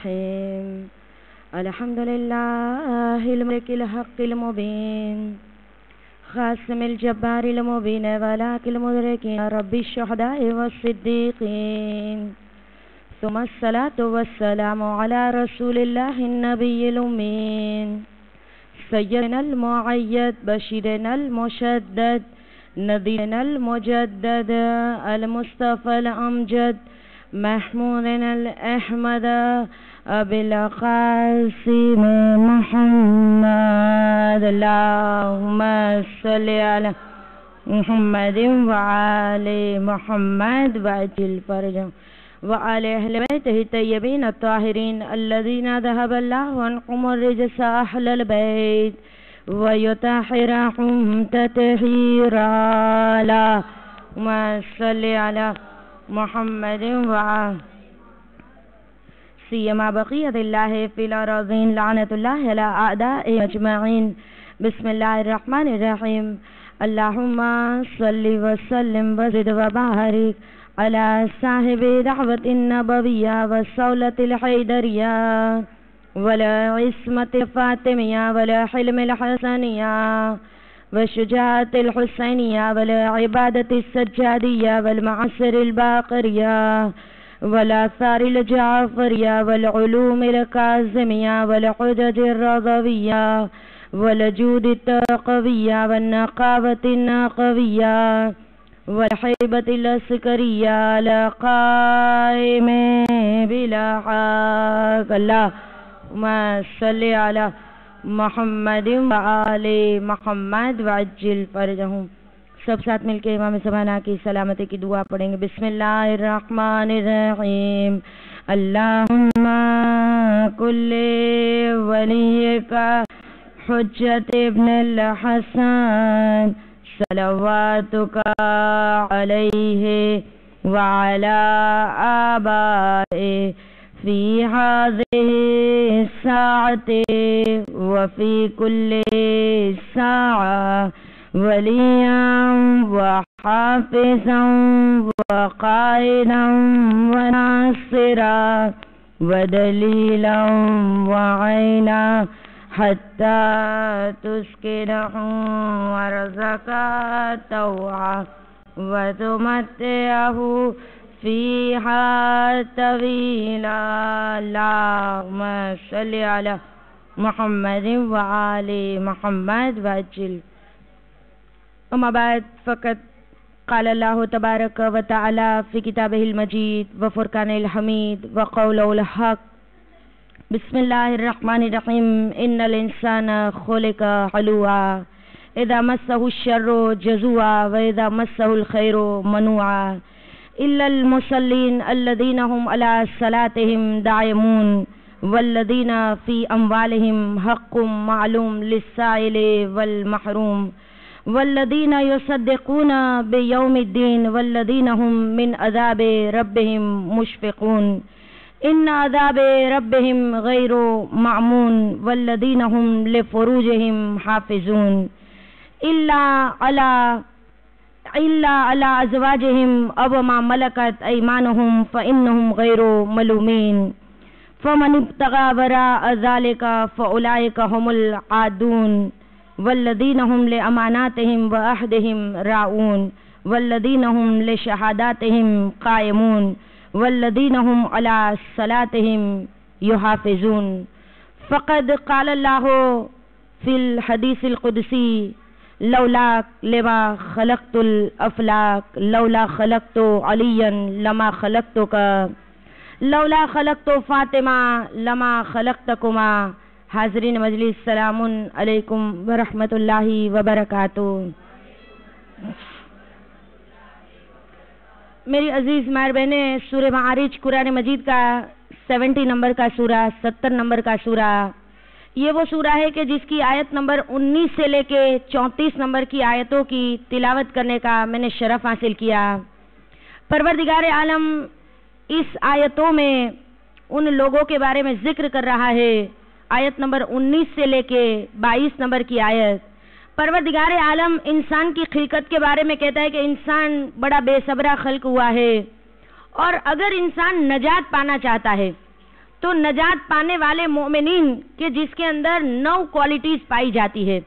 الرحيم الحمد لله الملك الحق المبين خاسم الجبار المبين ولاك المدركين رب الشهداء والصديقين ثم الصلاة والسلام على رسول الله النبي الأمين سيدنا المعيد بشيرنا المشدد نذيرنا المجدد المصطفى الأمجد محمودنا الأحمد أبي القاسم محمد اللهم صل على محمد وعلى محمد وعجل فرجهم وعلى أهل بيته الطيبين الطاهرين الذين ذهب الله عنهم الرجس أهل البيت ويطهرهم تطهيرا اللهم صل على محمد وعلى سيما بقية الله في الأراضين لعنة الله على أعدائه أجمعين بسم الله الرحمن الرحيم اللهم صل وسلم وزد وبارك على صاحب دعوة النبوية والصولة الحيدرية ولا عصمة الفاطمية ولا حلم الحسنية والشجاعة الحسينية ولا عبادة السجادية والمعاصر الباقرية والآثار الجعفرية والعلوم الكاظمية والحجج الرضوية والجود التقوية والنقاوة النقوية والحيبة العسكرية لقائم بلا حق اللهم صل على محمد وآل محمد وعجل فرجهم سب ساتھ مل کے امام زمانہ کی سلامتی کی دعا پڑھیں گے بسم اللہ الرحمن الرحیم اللہم کل ولیک حجت ابن الحسن صلواتک علیہ وعلا آبائه في هذه الساعة وفي كل ساعة وليا وحافظا وقائدا وناصرا ودليلا وعينا حتى تسكنه ورزقا طوعا وتمتعه فيها طويلا اللهم صل على محمد وعلى محمد وعجل أما بعد فقد قال الله تبارك وتعالى في كتابه المجيد وفرقان الحميد وقوله الحق بسم الله الرحمن الرحيم إن الإنسان خلق هلوعا إذا مسه الشر جزوعا وإذا مسه الخير منوعا إلا المصلين الذين هم على صلاتهم دائمون والذين في أموالهم حق معلوم للسائل والمحروم والذين يصدقون بيوم الدين والذين هم من عذاب ربهم مشفقون إن عذاب ربهم غير مأمون والذين هم لفروجهم حافظون إلا على أزواجهم أو ما ملكت أيمانهم فإنهم غير ملومين فمن ابتغى وراء ذلك فأولئك هم العادون والذين هم لأماناتهم وعهدهم راعون والذين هم لشهاداتهم قائمون والذين هم على صلاتهم يحافظون فقد قال الله في الحديث القدسي لولا لما خلقت الافلاک لولا خلقت علیا لما خلقتک لولا خلقت فاطمہ لما خلقتکما حاضرین مجلس سلام علیکم ورحمۃ اللہ وبرکاتہ. میری عزیز ماہر بہنیں سورہ معارج قرآن مجید کا 70 نمبر کا سورہ 70 نمبر کا سورہ یہ وہ سورہ ہے کہ جس کی آیت نمبر 19 سے لے کے 34 نمبر کی آیتوں کی تلاوت کرنے کا میں نے شرف حاصل کیا. پروردگار عالم اس آیتوں میں ان لوگوں کے بارے میں ذکر کر رہا ہے. آیت نمبر 19 سے لے کے 22 نمبر کی آیت پروردگار عالم انسان کی خلقت کے بارے میں کہتا ہے کہ انسان بڑا بے صبرا خلق ہوا ہے اور اگر انسان نجات پانا چاہتا ہے तो नजात पाने वाले मोमिनीन के जिसके अंदर 9 क्वालिटीज पाई जाती है,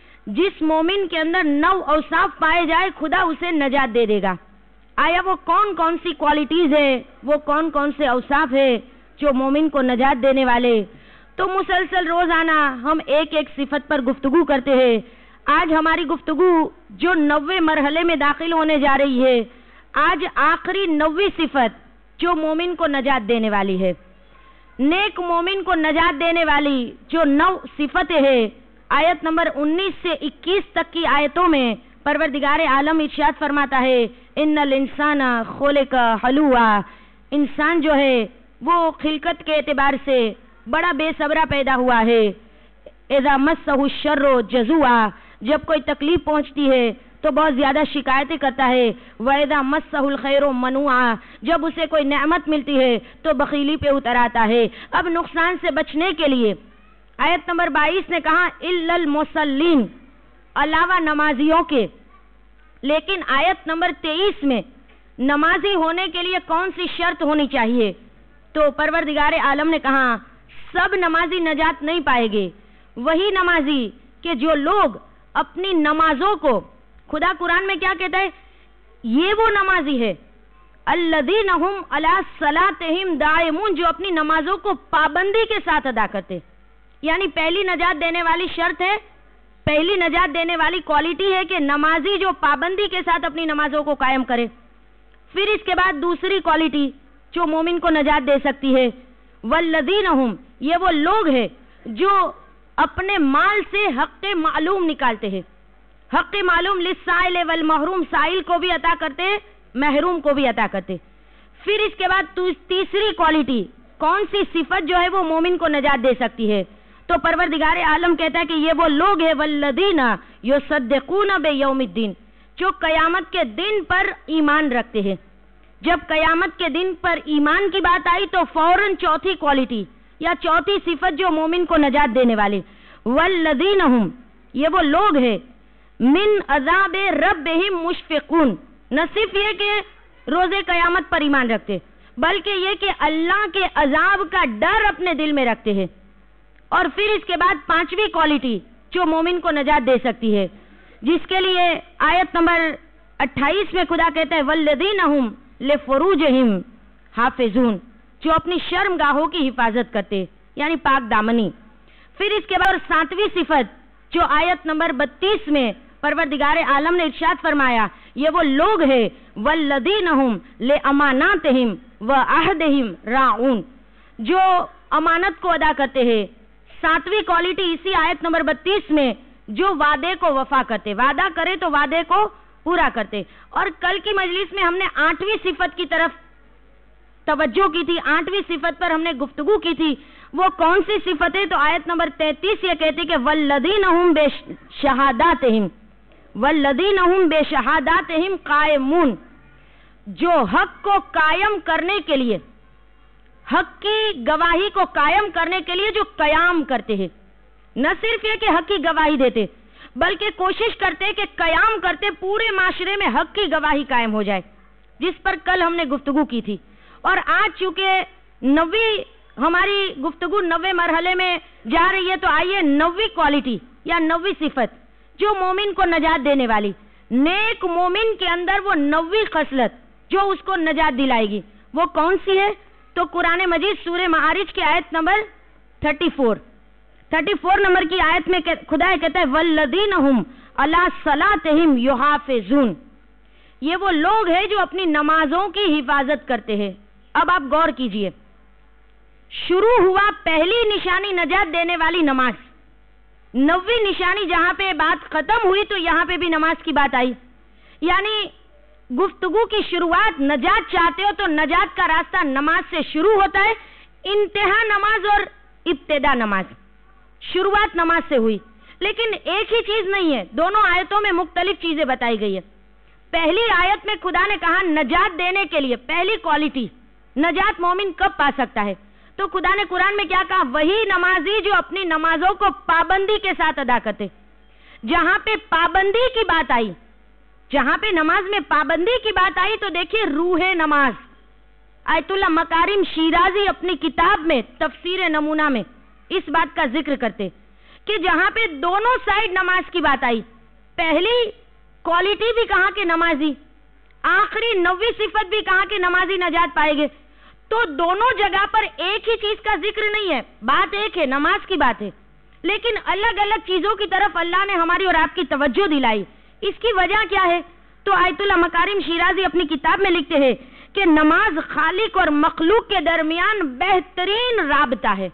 जिस मोमिन के अंदर 9 औसाफ पाए जाए खुदा उसे नजात दे देगा। आया वो कौन कौन सी क्वालिटीज है, वो कौन कौन से औसाफ है जो मोमिन को नजात देने वाले। तो मुसलसल रोजाना हम एक एक सिफत पर गुफ्तगू करते हैं। आज हमारी गुफ्तगू जो 90वें मरहले में दाखिल होने जा रही है, आज आखिरी 90वीं सिफत जो मोमिन को नजात देने वाली है। नेक मोमिन को नजात देने वाली जो 9 सिफतें हैं, आयत नंबर 19 से 21 तक की आयतों में परवरदिगार आलम इरशाद फरमाता है, इन्नल इंसाना खुलिका हलुआ, इंसान जो है वो खिलकत के एतबार से बड़ा बेसब्रा पैदा हुआ है। इज़ा मस्सहु शर्रु जज़ुआ, जब कोई तकलीफ पहुंचती है तो बहुत ज्यादा शिकायतें करता है। वइज़ा मस्सहुल खैरु मनुआ, जब उसे कोई नेमत मिलती है तो बखीली पे उतर आता है। अब नुकसान से बचने के लिए आयत नंबर 22 ने कहा इल्लल मुसल्लीन, अलावा नमाजियों के। लेकिन आयत नंबर 23 में नमाजी होने के लिए कौन सी शर्त होनी चाहिए, तो परवरदिगार आलम ने कहा सब नमाजी नजात नहीं पाएंगे। वही नमाजी कि जो लोग अपनी नमाजों को, खुदा कुरान में क्या कहता है, ये वो नमाजी है अल्लज़ीना हुम अला सलातिहिम दाइमून, जो अपनी नमाजों को पाबंदी के साथ अदा करते। यानी पहली नजात देने वाली शर्त है, पहली नजात देने वाली क्वालिटी है कि नमाजी जो पाबंदी के साथ अपनी नमाजों को कायम करे। फिर इसके बाद दूसरी क्वालिटी जो मोमिन को नजात दे सकती है, वल्लज़ीना हुम, ये वो लोग हैं जो अपने माल से हक़ मालूम निकालते हैं। हक़ मालूम लिस्साइल वल महरूम, साइल को भी अता करते, महरूम को भी अता करते। फिर इसके बाद तीसरी क्वालिटी, कौन सी सिफत जो है वो मोमिन को नजात दे सकती है, तो परवरदिगार आलम कहता है कि ये वो लोग हैं वल्लज़ीना युसद्दिक़ूना बियौमिद्दीन, जो कयामत के दिन पर ईमान रखते हैं। जब कयामत के दिन पर ईमान की बात आई तो फौरन चौथी क्वालिटी या चौथी सिफत जो मोमिन को नजात देने वाली, वल्लज़ीना हुम, ये वो लोग हैं मिन अज़ाब रब्बिहिम मुशफ़िक़ून, न सिर्फ ये कि रोजे कयामत पर ईमान रखते, बल्कि ये कि अल्लाह के अजाब का डर अपने दिल में रखते हैं। और फिर इसके बाद पांचवी क्वालिटी जो मोमिन को नजात दे सकती है, जिसके लिए आयत नंबर 28 में खुदा कहता है वल्लज़ीना हुम लिफ़ुरूजिहिम हाफ़िज़ून, जो अपनी शर्मगाहों की हिफाजत करते, यानी पाक दामनी। फिर इसके बाद 7वीं सिफत जो आयत नंबर 32 में परवरदिगार आलम ने इरशाद फरमाया, ये वो लोग हैं वल्लज़ीना हुम लिअमानातिहिम व अहदिहिम राऊन, जो अमानत को अदा करते हैं। 7वीं क्वालिटी इसी आयत नंबर 32 में, जो वादे को वफा करते, वादा करे तो वादे को पूरा करते। और कल की मजलिस में हमने 8वीं सिफत की तरफ तवज्जो की थी, 8वीं सिफत पर हमने गुफ्तगू की थी। वो कौन सी सिफत है, तो आयत नंबर 33 ये कहती कि वल्लज़ीना हुम बेशहादातिहिम, वल्लज़ीना हुम बेशहादातिहिम कायमून, जो हक को कायम करने के लिए, हक की गवाही को कायम करने के लिए जो कयाम करते हैं। न सिर्फ ये कि हक की गवाही देते, बल्कि कोशिश करते कि कयाम करते पूरे माशरे में हक की गवाही कायम हो जाए, जिस पर कल हमने गुफ्तगू की थी। और आज चूंकि 9वीं हमारी गुफ्तगू 90वें मरहले में जा रही है, तो आइए 9वीं क्वालिटी या 9वीं सिफत जो मोमिन को नजात देने वाली, नेक मोमिन के अंदर वो 9वीं खसलत जो उसको नजात दिलाएगी, वो कौन सी है, तो कुरान मजीद सूरह मारिज की आयत नंबर 34 नंबर की आयत में खुदा कहता है वल्लज़ीना हुम अला सलातिहिम युहाफ़िज़ून, ये वो लोग हैं जो अपनी नमाजों की हिफाजत करते हैं। अब आप गौर कीजिए, शुरू हुआ पहली निशानी नजात देने वाली नमाज, 9वीं निशानी जहां पे बात खत्म हुई तो यहां पे भी नमाज की बात आई। यानी गुफ्तगू की शुरुआत नजात चाहते हो तो नजात का रास्ता नमाज से शुरू होता है। इंतहा नमाज और इब्तिदा नमाज, शुरुआत नमाज से हुई। लेकिन एक ही चीज नहीं है, दोनों आयतों में मुख्तलिफ चीजें बताई गई है। पहली आयत में खुदा ने कहा नजात देने के लिए पहली क्वालिटी, नजात मोमिन कब पा सकता है, तो खुदा ने कुरान में क्या कहा, वही नमाजी जो अपनी नमाजों को पाबंदी के साथ अदा करते। जहां पे पाबंदी की बात आई, जहां पे नमाज में पाबंदी की बात आई, तो देखिए रूह नमाज, आयत उल्लाह मकारिम शिराजी अपनी किताब में तफसीर नमूना में इस बात का जिक्र करते कि जहां पे दोनों साइड नमाज की बात आई, पहली क्वालिटी भी कहा कि नमाजी, आखिरी 9वीं सिफत भी कहा कि नमाजी नजात पाएंगे, तो दोनों जगह पर एक ही चीज का जिक्र नहीं है, बात एक है, नमाज की बात है, लेकिन अलग अलग चीजों की तरफ अल्लाह ने हमारी और आपकी तवज्जो दिलाई। इसकी वजह क्या है? तो आयतुल्लाह मकारिम शिराजी अपनी किताब में लिखते हैं कि नमाज खालिक और मखलूक के दरमियान बेहतरीन राबता है।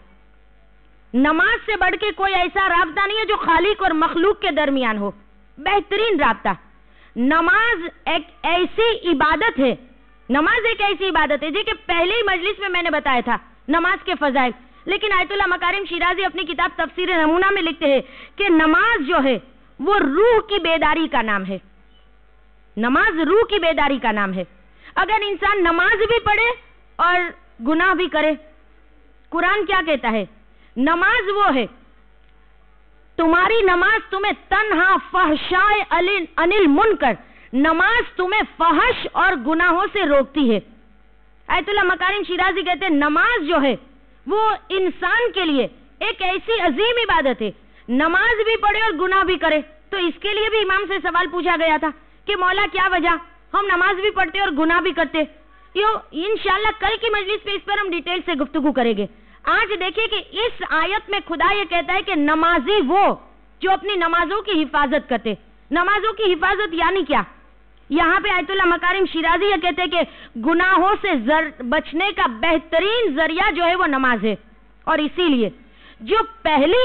नमाज से बढ़ के कोई ऐसा राबता नहीं है जो खालिक और मखलूक के दरमियान हो, बेहतरीन राबता। नमाज एक ऐसी इबादत है, नमाज एक ऐसी इबादत है जी कि पहले ही मजलिस में मैंने बताया था नमाज के फजाइल, लेकिन आयतुल्लाह मकारिम शिराजी अपनी किताब तफसीर नमूना में लिखते हैं कि नमाज जो है वो रूह की बेदारी का नाम है। नमाज रूह की बेदारी का नाम है। अगर इंसान नमाज भी पढ़े और गुनाह भी करे, कुरान क्या कहता है? नमाज वो है, तुम्हारी नमाज तुम्हें तन्हा फहशाए अनिल मुनकर, नमाज तुम्हें फहश और गुनाहों से रोकती है। आयतुल्लाह मकारिम शिराजी कहते हैं नमाज जो है वो इंसान के लिए एक ऐसी अजीम इबादत है, नमाज भी पढ़े और गुनाह भी करे। तो इसके लिए भी इमाम से सवाल पूछा गया था कि मौला क्या वजह, हम नमाज भी पढ़ते और गुनाह भी करते। इंशाअल्लाह कल की मजलिस पे इस पर हम डिटेल से गुफ्तगू करेंगे। आज देखिए कि इस आयत में खुदा ये कहता है कि नमाजी वो जो अपनी नमाजों की हिफाजत करते। नमाजों की हिफाजत यानी क्या? यहाँ पे आयतुल्लाह मकारिम शिराजी ये कहते हैं कि गुनाहों से बचने का बेहतरीन जरिया जो है वो नमाज है। और इसीलिए जो पहली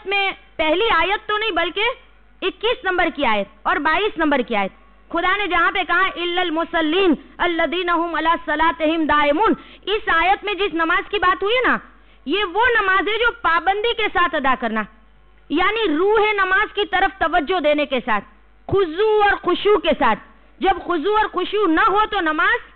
आयत तो नहीं बल्कि 21 नंबर की आयत और 22 नंबर की आयत, खुदा ने जहां पे कहा इल्लल मुसल्लीन अल्लज़ीना हुम अला सलातिहिम दाइमून, इस आयत में जिस नमाज की बात हुई है ना, ये वो नमाज है जो पाबंदी के साथ अदा करना, यानी रूह नमाज की तरफ तवज्जो देने के साथ, खुजू और खुशू के साथ। जब खुजू और खुशू न हो तो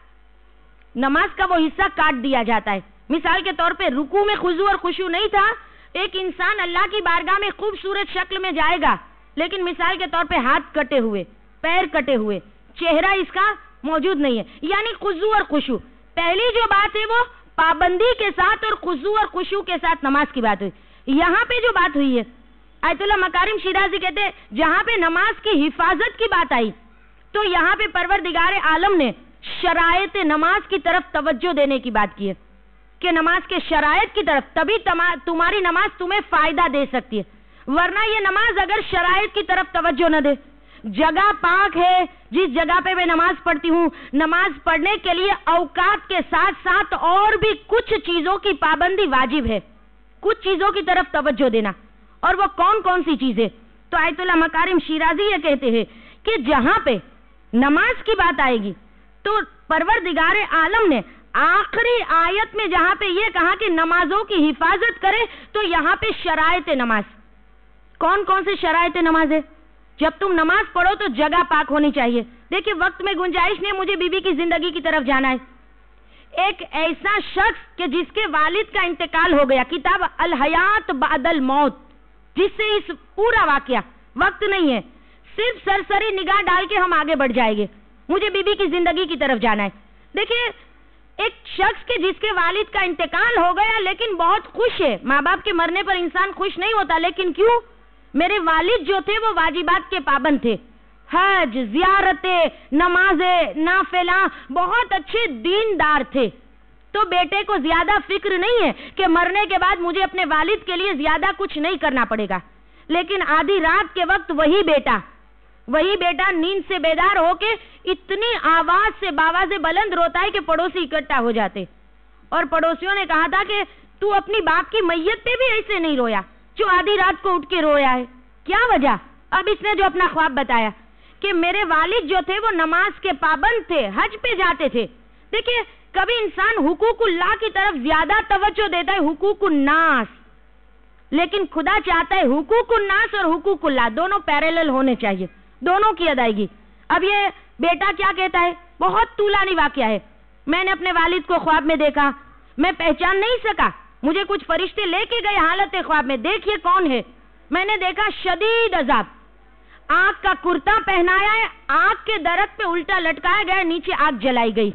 नमाज का वो हिस्सा काट दिया जाता है। मिसाल के तौर पे रुकू में खुजू और खुशू नहीं था, एक इंसान अल्लाह की बारगाह में खूबसूरत शक्ल में जाएगा, लेकिन मिसाल के तौर पे हाथ कटे हुए, पैर कटे हुए, चेहरा इसका मौजूद नहीं है, यानी खुजू और खुशू। पहली जो बात है वो पाबंदी के साथ और खुजू और खुशू के साथ नमाज की बात हुई। यहाँ पे जो बात हुई है, आयतुल्लाह मकारिम शिराजी कहते हैं जहां पे नमाज की हिफाजत की बात आई, तो यहाँ पे परवरदिगार आलम ने शरायत नमाज की तरफ तवज्जो देने की बात की है कि नमाज के शरायत की तरफ, तभी तुम्हारी नमाज तुम्हें फायदा दे सकती है, वरना ये नमाज अगर शरायत की तरफ तवज्जो न दे। जगह पाक है जिस जगह पे मैं नमाज पढ़ती हूँ, नमाज पढ़ने के लिए औकात के साथ साथ और भी कुछ चीजों की पाबंदी वाजिब है, कुछ चीजों की तरफ तवज्जो देना। और वो कौन कौन सी चीजें? तो आयतुल्लाह मकारिम शिराजी ये कहते हैं कि जहां पे नमाज की बात आएगी तो परवरदिगार आलम ने आखिरी आयत में जहां पे ये कहा कि नमाजों की हिफाजत करे, तो यहाँ पे शरायत नमाज, कौन कौन से शरायत नमाज है? जब तुम नमाज पढ़ो तो जगह पाक होनी चाहिए। देखिए वक्त में गुंजाइश नहीं, मुझे बीबी की जिंदगी की तरफ जाना है। एक ऐसा शख्स कि जिसके वालिद का इंतकाल हो गया, किताब अल हयात बादल मौत, जिससे इस पूरा वाकया, वक्त नहीं है, सिर्फ सरसरी निगाह डाल के हम आगे बढ़ जाएंगे, मुझे बीबी की जिंदगी की तरफ जाना है। देखिए एक शख्स के जिसके वालिद का इंतकाल हो गया लेकिन बहुत खुश है। माँ बाप के मरने पर इंसान खुश नहीं होता, लेकिन क्यों? मेरे वालिद जो थे वो वाजिबात के पाबंद थे, हज, जियारतें, नमाजें, नाफिला, बहुत अच्छे दीनदार थे। तो बेटे को ज्यादा फिक्र नहीं है कि मरने के बाद मुझे अपने वालिद के लिए ज्यादा कुछ नहीं करना पड़ेगा। लेकिन आधी रात के वक्त वही बेटा नींद से बेदार होके इतनी आवाज से, बावाज़े बुलंद रोता है कि पड़ोसी इकट्ठा हो जाते। और पड़ोसियों ने कहा था कि तू अपनी बाप की मैयत पे भी ऐसे नहीं रोया जो आधी रात को उठ के रोया है, क्या वजह? अब इसने जो अपना ख्वाब बताया कि मेरे वालिद जो थे वो नमाज के पाबंद थे, हज पे जाते थे। देखिए कभी इंसान हुकूकुल्लाह की तरफ ज्यादा तवज्जो देता है, हुकूकुन्नास, लेकिन खुदा चाहता है हुकूकुन्नास और हुकूकुल्लाह दोनों पैरेलल होने चाहिए, दोनों की अदायगी। अब ये बेटा क्या कहता है, बहुत तूलानी वाकया है, मैंने अपने वालिद को ख्वाब में देखा, मैं पहचान नहीं सका, मुझे कुछ फरिश्ते लेके गए हालत ख्वाब में, देखिए कौन है, मैंने देखा शदीद अजाब, आग का कुर्ता पहनाया है, आग के दरख्त पे उल्टा लटकाया गया, नीचे आग जलाई गई,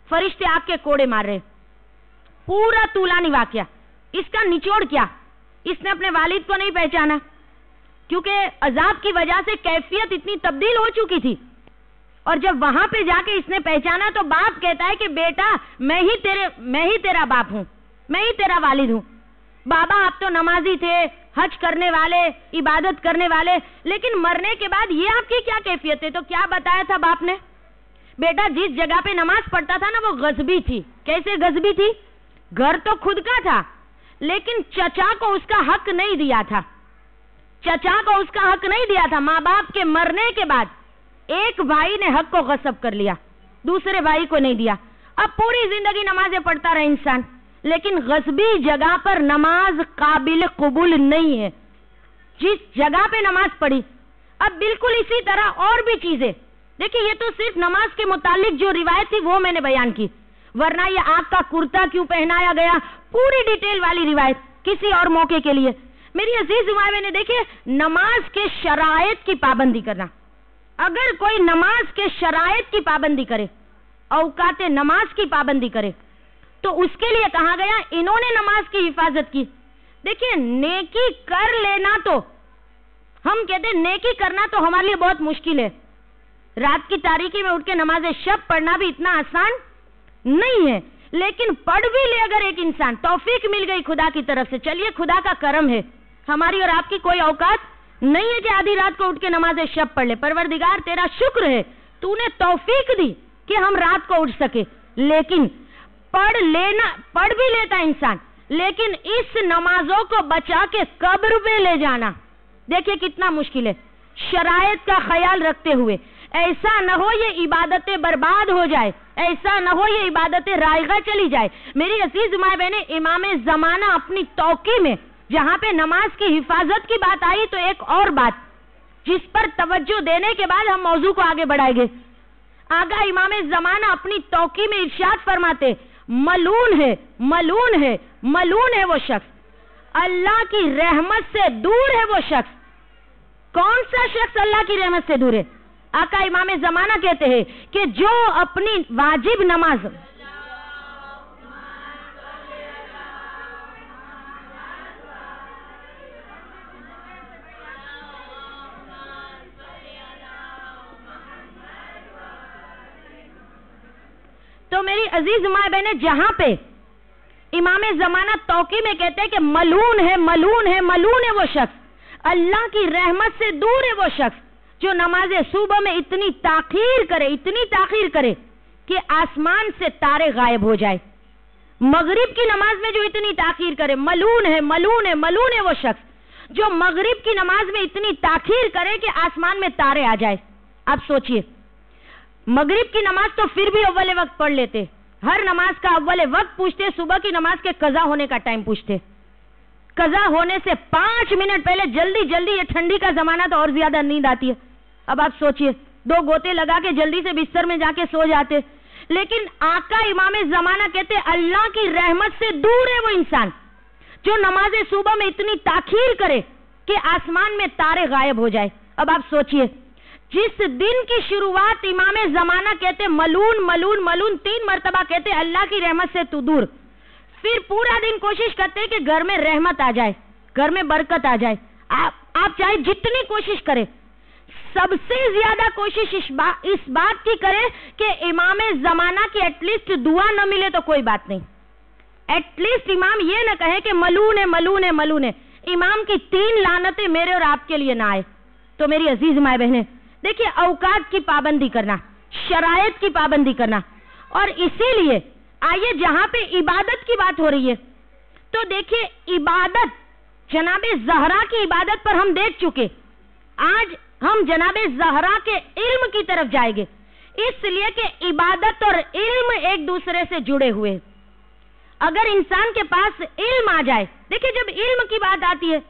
फरिश्ते आग के कोड़े मार रहे। पूरा तूलानी वाकया। इसका निचोड़ क्या? इसने अपने वालिद को नहीं पहचाना, क्योंकि अजाब की वजह से कैफियत इतनी तब्दील हो चुकी थी। और जब वहां पे जाके इसने पहचाना तो बाप कहता है कि बेटा मैं ही तेरा बाप हूं, मैं ही तेरा वालिद हूं। बाबा आप तो नमाजी थे, हज करने वाले, इबादत करने वाले, लेकिन मरने के बाद ये आपकी क्या कैफियत है? तो क्या बताया था बाप ने? बेटा जिस जगह पे नमाज पढ़ता था ना वो गजबी थी। कैसे गजबी थी? घर तो खुद का था, लेकिन चचा को उसका हक नहीं दिया था। चचा को उसका हक नहीं दिया था। माँ बाप के मरने के बाद एक भाई ने हक को गस्ब कर लिया, दूसरे भाई को नहीं दिया। अब पूरी जिंदगी नमाजें पढ़ता रहा इंसान, लेकिन गजबी जगह पर नमाज काबिल कबूल नहीं है। जिस जगह पे नमाज पढ़ी, अब बिल्कुल इसी तरह और भी चीजें। देखिए, ये तो सिर्फ नमाज के मुतालिक जो रिवायत थी वो मैंने बयान की, वरना ये आग का कुर्ता क्यों पहनाया गया, पूरी डिटेल वाली रिवायत किसी और मौके के लिए। मेरी अजीज उम्माए ने देखिए, नमाज के शराइत की पाबंदी करना। अगर कोई नमाज के शराइत की पाबंदी करे, औकाते नमाज की पाबंदी करे, तो उसके लिए कहा गया इन्होंने नमाज की हिफाजत की। देखिए, नेकी कर लेना, तो हम कहते हैं नेकी करना तो हमारे लिए बहुत मुश्किल है। रात की तारीकी में उठ के नमाज शब पढ़ना भी इतना आसान नहीं है, लेकिन पढ़ भी ले अगर एक इंसान, तौफीक मिल गई खुदा की तरफ से, चलिए खुदा का करम है। हमारी और आपकी कोई औकात नहीं है कि आधी रात को उठ के नमाज शब पढ़ ले। परवरदिगार तेरा शुक्र है, तूने तौफीक दी कि हम रात को उठ सके। लेकिन पढ़ भी लेता इंसान, लेकिन इस नमाजों को बचा के कब्र पे ले जाना, देखिए कितना मुश्किल है। शरायत का ख्याल रखते हुए, ऐसा न हो ये इबादतें बर्बाद हो जाए, ऐसा न हो ये इबादतें रायगा चली जाए। मेरी अजीज माए बहने, इमाम जमाना अपनी तौकी में जहां पे नमाज की हिफाजत की बात आई, तो एक और बात जिस पर तवज्जो देने के बाद हम मौजू को आगे बढ़ाएंगे। आगा इमाम जमाना अपनी तौकी में इरशाद फरमाते, मलून है, मलून है, मलून है वो शख्स, अल्लाह की रहमत से दूर है वो शख्स। कौन सा शख्स अल्लाह की रहमत से दूर है? आका इमाम जमाना कहते हैं कि जो अपनी वाजिब नमाज, तो मेरी अजीज माँ बहने, जहां पे इमाम जमाना तौकी में कहते हैं कि मलून है, मलून है, मलून है वो शख्स, अल्लाह की रहमत से दूर है वो शख्स जो नमाज सुबह में इतनी ताखीर करे, इतनी ताखीर करे कि आसमान से तारे गायब हो जाए। मगरिब की नमाज में जो इतनी ताखीर करे, मलून है, मलून है, मलून है वो शख्स जो मगरिब की नमाज में इतनी ताखीर करे कि आसमान में तारे आ जाए। आप सोचिए, मगरिब की नमाज तो फिर भी अव्वल वक्त पढ़ लेते, हर नमाज का अव्वल वक्त पूछते, सुबह की नमाज के कजा होने का टाइम पूछते। कजा होने से 5 मिनट पहले जल्दी जल्दी, ये ठंडी का जमाना तो और ज्यादा नींद आती है। अब आप सोचिए, 2 गोते लगा के जल्दी से बिस्तर में जाके सो जाते। लेकिन आका इमाम जमाना कहते, अल्लाह की रहमत से दूर है वो इंसान जो नमाज सुबह में इतनी ताखीर करे कि आसमान में तारे गायब हो जाए। अब आप सोचिए, जिस दिन की शुरुआत इमाम जमाना कहते मलून मलून मलून 3 मरतबा कहते अल्लाह की रहमत से तू दूर, फिर पूरा दिन कोशिश करते कि घर में रहमत आ जाए, घर में बरकत आ जाए। आप चाहे जितनी कोशिश करें, सबसे ज्यादा कोशिश इस बात की करें कि इमाम जमाना की एटलीस्ट दुआ न मिले तो कोई बात नहीं, एटलीस्ट इमाम ये न कहे कि मलून है, मलून है, मलून है, इमाम की 3 लानतें मेरे और आपके लिए ना आए। तो मेरी अजीज माए बहने, देखिए, औकात की पाबंदी करना, शरायत की पाबंदी करना, और इसीलिए आइए जहां पे इबादत की बात हो रही है, तो देखिए इबादत, जनाबे ज़हरा की इबादत पर हम देख चुके। आज हम जनाबे ज़हरा के इल्म की तरफ जाएंगे, इसलिए कि इबादत और इल्म एक दूसरे से जुड़े हुए। अगर इंसान के पास इल्म आ जाए, देखिए जब इल्म की बात आती है,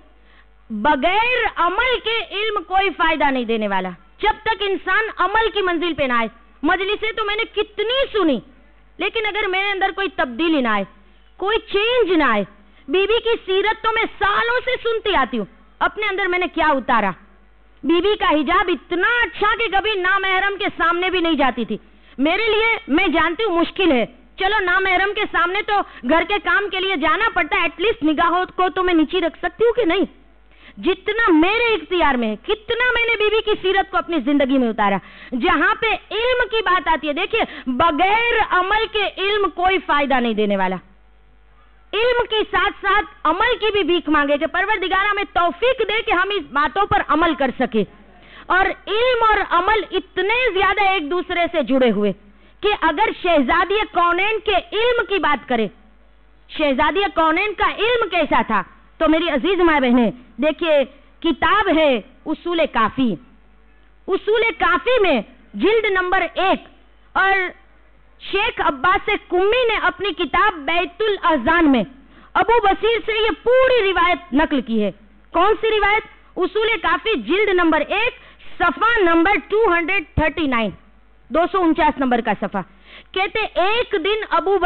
बगैर अमल के इल्म कोई फायदा नहीं देने वाला, जब तक इंसान अमल की मंजिल पे ना आए। मजलिसें तो मैंने कितनी सुनी, लेकिन अगर मेरे अंदर कोई तब्दीली ना आए, कोई चेंज ना आए। बीबी की सीरत तो मैं सालों से सुनती आती हूँ, अपने अंदर मैंने क्या उतारा। बीबी का हिजाब इतना अच्छा कि कभी नामहरम के सामने भी नहीं जाती थी। मेरे लिए मैं जानती हूँ मुश्किल है, चलो ना महरम के सामने तो घर के काम के लिए जाना पड़ता है, एटलीस्ट निगाहों को तो मैं नीचे रख सकती हूँ कि नहीं। जितना मेरे इख्तियार में है, कितना मैंने बीबी की सीरत को अपनी जिंदगी में उतारा। जहां पे इल्म की बात आती है, देखिए बगैर अमल के इल्म कोई फायदा नहीं देने वाला। इल्म के साथ साथ अमल की भी भीख मांगे कि परवरदिगार हमें तौफीक दे कि हम इस बातों पर अमल कर सके। और इल्म और अमल इतने ज्यादा एक दूसरे से जुड़े हुए कि अगर शहजादी कौनैन के इल्म की बात करें, शहजादी कौनैन का इल्म कैसा था, तो मेरी अजीज माँ बहने देखिए किताब है उसूल काफी। उसूल काफी में जिल्द नंबर 1 और शेख अब्बास कुम्मी ने अपनी किताब बैतुल अज़ान में अबू बसीर से ये पूरी रिवायत नकल की है। कौन सी रिवायत? उसूल काफी जिल्द नंबर 1 सफा नंबर 239, 249 नंबर का सफा। कहते एक दिन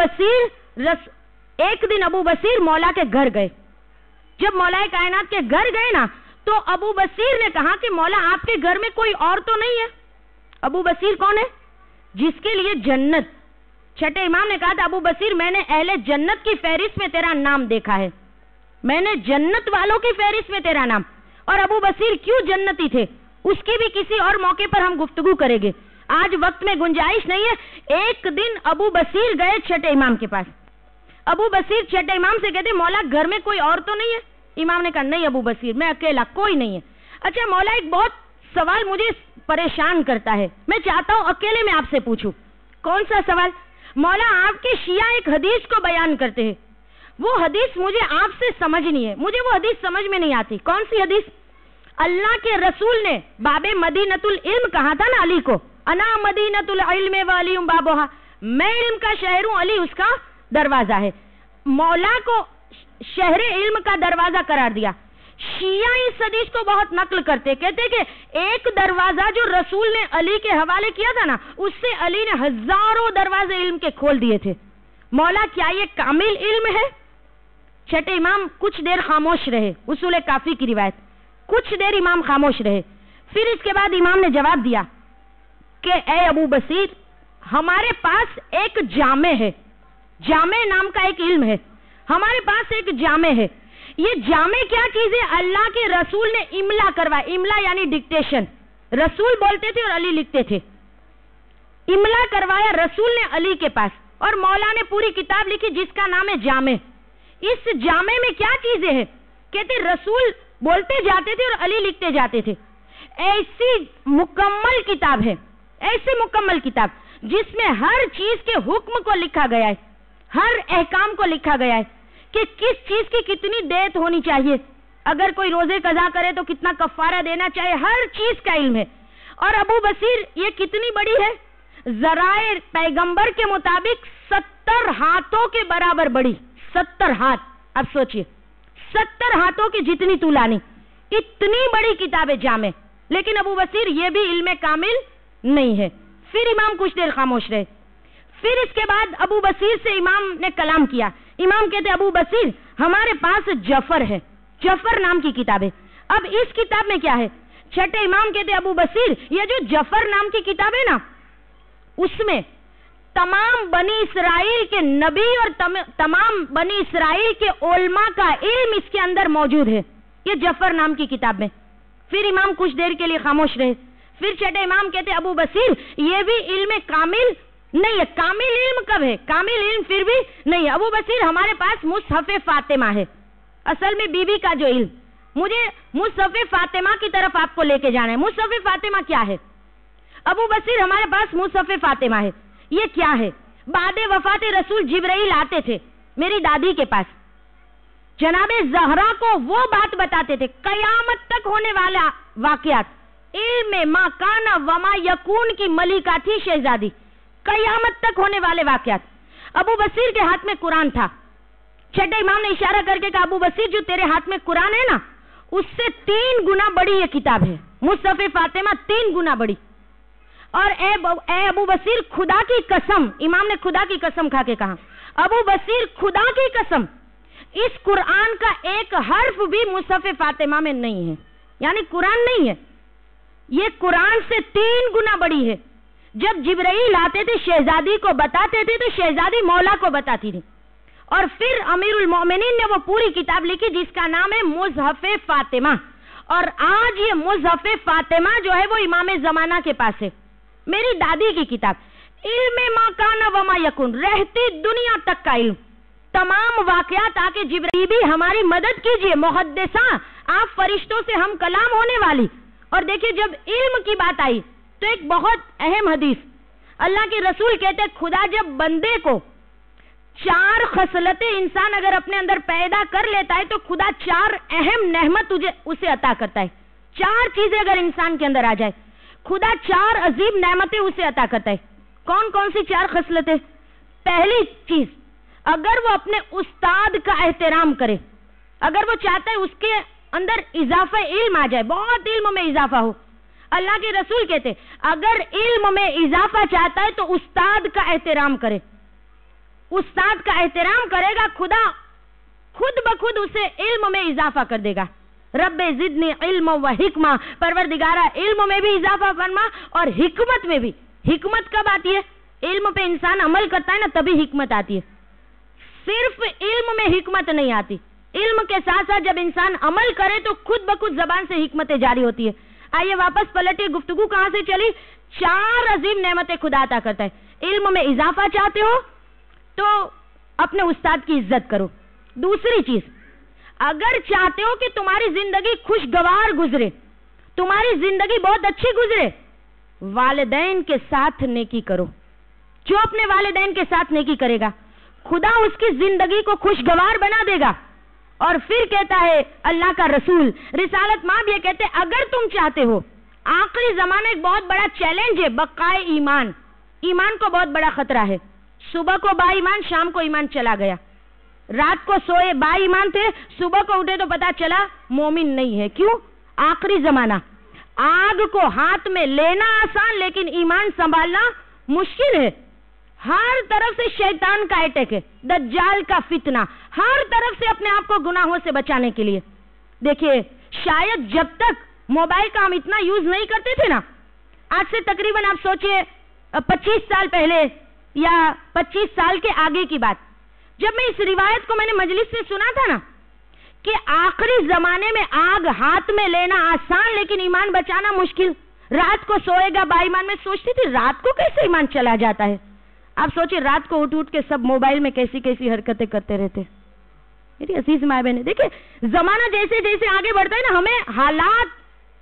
अबू बसीर मौला के घर गए। जब मौला कायनात के घर गए ना, तो अबू बसीर ने कहा कि मौला आपके घर में कोई और तो नहीं है। अबू बसीर कौन है? जिसके लिए जन्नत। छठे इमाम ने कहा था अबू बसीर मैंने अहले जन्नत की फहरिस्त में तेरा नाम देखा है, मैंने जन्नत वालों की फहरिस्त में तेरा नाम। और अबू बसीर क्यों जन्नती थे उसकी भी किसी और मौके पर हम गुफ्तगू करेंगे, आज वक्त में गुंजाइश नहीं है। एक दिन अबू बसीर गए छठे इमाम के पास। अबू बसीर छठे इमाम से कहते मौला घर में कोई और तो नहीं है? इमाम ने कहा नहीं अबू बसीर मैं अकेला, कोई नहीं है। अच्छा मौला एक बहुत सवाल मुझे परेशान करता है, मैं चाहता हूं अकेले में आपसे पूछूं। कौन सा सवाल? मौला आपके शिया एक हदीस को बयान करते हैं, वो हदीस मुझे आपसे समझनी है, मुझे वो हदीस समझ में नहीं आती। कौन सी हदीस? अल्लाह के रसूल ने बाबे मदीनतुल इल्म कहा था ना अली को, अना मदीनतुल इल्म व अली बाबुहा, मैं इल्म का शहर हूं, अली उसका दरवाजा है। मौला को शहर इल्म का दरवाजा करार दिया। शिया इस हदीस को बहुत नकल करते, कहते कि एक दरवाजा जो रसूल ने अली के हवाले किया था ना, उससे अली ने हजारों दरवाजे इल्म के खोल दिए थे। मौला क्या ये कामिल इल्म है? छठे इमाम कुछ देर खामोश रहे। उसूल काफी की रिवायत, कुछ देर इमाम खामोश रहे। फिर इसके बाद इमाम ने जवाब दिया कि ए अबू बसीर हमारे पास एक जामे है, जामे नाम का एक इल्म है, हमारे पास एक जामे है। ये जामे क्या चीज है? अल्लाह के रसूल ने इमला करवाया। इमला यानी डिक्टेशन, रसूल बोलते थे और अली लिखते थे। इमला करवाया रसूल ने अली के पास, और मौला ने पूरी किताब लिखी जिसका नाम है जामे। इस जामे में क्या चीजें हैं? कहते रसूल बोलते जाते थे और अली लिखते जाते थे। ऐसी मुकम्मल किताब है, ऐसी मुकम्मल किताब जिसमें हर चीज के हुक्म को लिखा गया है, हर अहकाम को लिखा गया है कि किस चीज की कितनी देत होनी चाहिए, अगर कोई रोजे कजा करे तो कितना कफारा देना चाहिए, हर चीज का इल्म है। और अबू बसीर ये कितनी बड़ी है? जराए पैगंबर के मुताबिक 70 हाथों के बराबर बड़ी, 70 हाथ। अब सोचिए 70 हाथों की जितनी तूलानी, इतनी बड़ी किताब है जामे। लेकिन अबू बसीर ये भी इल्म कामिल नहीं है। फिर इमाम कुछ देर खामोश रहे। फिर इसके बाद अबू बसीर से इमाम ने कलाम किया। इमाम कहते अबू बसीर हमारे पास जफर है, जफर नाम की किताब है। अब इस किताब में क्या है? छठे इमाम कहते अबू बसीर ये जो जफर नाम की किताब है ना, उसमें तमाम बनी इसराइल के नबी और तमाम बनी इसराइल के उलमा का इल्म इसके अंदर मौजूद है, ये जफर नाम की किताब में। फिर इमाम कुछ देर के लिए खामोश रहे। फिर छठे इमाम कहते अबू बसीर ये भी इल्म कामिल नहीं है। कामिल इल्म कब है? कामिल इल्म फिर भी नहीं है। अबू बसीर हमारे पास मुसहफ़े फातिमा है, असल में बीबी का जो इल्म। मुझे मुसहफ़े फातिमा की तरफ आपको लेके जाना है। मुसहफ़े फातिमा क्या है? अबू बसीर हमारे पास मुसहफ़े फातिमा है। ये क्या है? बादे वफात रसूल जिब्राइल आते थे मेरी दादी के पास, जनाबे ज़हरा को वो बात बताते थे कयामत तक होने वाला वाकयात। इल्म मा काना वमा यकून की मलिका थी शहजादी, कयामत तक होने वाले वाकयात। अबू बसीर के हाथ में कुरान था। छठे इमाम ने इशारा करके कहा अबू बसीर जो तेरे हाथ में कुरान है ना, उससे 3 गुना बड़ी ये किताब है, मुसहफ़े फातिमा 3 गुना बड़ी। और ए अबू बसीर खुदा की कसम, इमाम ने खुदा की कसम खा के कहा अबू बसीर खुदा की कसम इस कुरान का एक हर्फ भी मुसहफ़े फातिमा में नहीं है, यानी कुरान नहीं है, ये कुरान से 3 गुना बड़ी है। جب جبرائیل آتے تھے شہزادی کو بتاتے تھے تو شہزادی مولا کو بتاتی تھی، اور پھر امیر المومنین نے وہ پوری کتاب لکھی جس کا نام ہے مصحف فاطمہ، اور آج یہ مصحف فاطمہ جو ہے وہ امام زمانہ کے پاس ہے، میری دادی کی کتاب، علم ما کان و ما یکون، رہتی دنیا تک کا علم، تمام واقعات آکے جبرائیل بھی ہماری مدد کیجئے محدثاں، آپ فرشتوں سے ہم کلام ہونے والی۔ اور دیکھیں جب علم کی بات آئی تو ایک بہت اہم حدیث، اللہ کے رسول کہتے خدا جب بندے کو 4 خصلتیں انسان اگر اپنے اندر پیدا کر لیتا ہے تو خدا 4 اہم نعمت اسے عطا کرتا ہے۔ 4 چیزیں اگر انسان کے اندر آ جائے خدا 4 عظیم نعمتیں اسے عطا کرتا ہے۔ کون کون سی 4 خصلتیں؟ پہلی چیز، اگر وہ اپنے استاد کا احترام کرے، اگر وہ چاہتا ہے اس کے اندر اضافہ علم آ جائے، بہت علم میں اضافہ ہو، اللہ کے رسول کہتے اگر علم میں اضافہ چاہتا ہے تو استاد کا احترام کرے، استاد کا احترام کرے گا خدا خود بخود اسے علم میں اضافہ کر دے گا۔ رب زدنی علم و حکمہ، پروردگارہ علم میں بھی اضافہ فرما اور حکمت میں بھی۔ حکمت کب آتی ہے؟ علم پہ انسان عمل کرتا ہے نا تبھی حکمت آتی ہے، صرف علم میں حکمت نہیں آتی، علم کے ساتھ ساتھ جب انسان عمل کرے تو خود بخود زبان سے حکمتیں جاری ہوتی ہے۔ آئیے واپس پلٹے، گفتگو کہاں سے چلی؟ 4 عظیم نعمتیں خدا عطا کرتا ہے۔ علم میں اضافہ چاہتے ہو تو اپنے استاد کی عزت کرو۔ دوسری چیز، اگر چاہتے ہو کہ تمہاری زندگی خوشگوار گزرے، تمہاری زندگی بہت اچھی گزرے، والدین کے ساتھ نیکی کرو۔ جو اپنے والدین کے ساتھ نیکی کرے گا خدا اس کی زندگی کو خوشگوار بنا دے گا۔ اور پھر کہتا ہے اللہ کا رسول، رسالت مآب یہ کہتے اگر تم چاہتے ہو، آخری زمانے ایک بہت بڑا چیلنج ہے بقائے ایمان، ایمان کو بہت بڑا خطرہ ہے۔ صبح کو با ایمان، شام کو ایمان چلا گیا، رات کو سوئے با ایمان تھے، صبح کو اٹھے تو پتا چلا مومن نہیں ہے۔ کیوں؟ آخری زمانہ، آگ کو ہاتھ میں لینا آسان لیکن ایمان سنبھالنا مشکل ہے۔ ہر طرف سے شیطان کا اٹیک ہے، دجال کا فتنہ، ہر طرف سے اپنے آپ کو گناہوں سے بچانے کے لیے۔ دیکھیے شاید جب تک موبائل کا ہم اتنا یوز نہیں کرتے تھے نا، آج سے تقریباً آپ سوچئے 25 سال پہلے یا 25 سال کے آگے کی بات، جب میں اس روایت کو میں نے مجلس سے سنا تھا نا کہ آخری زمانے میں آگ ہاتھ میں لینا آسان لیکن ایمان بچانا مشکل، رات کو سوئے گا با ایمان، میں سوچتی تھی رات کو کیسے ایمان چلا جاتا ہے۔ آپ سوچیں رات کو اٹھ کے سب موبائل میں کیسی کیسی حرکتیں کرتے رہتے۔ میری عزیز ماں بہنیں، دیکھیں زمانہ جیسے جیسے آگے بڑھتا ہے نا ہمیں حالات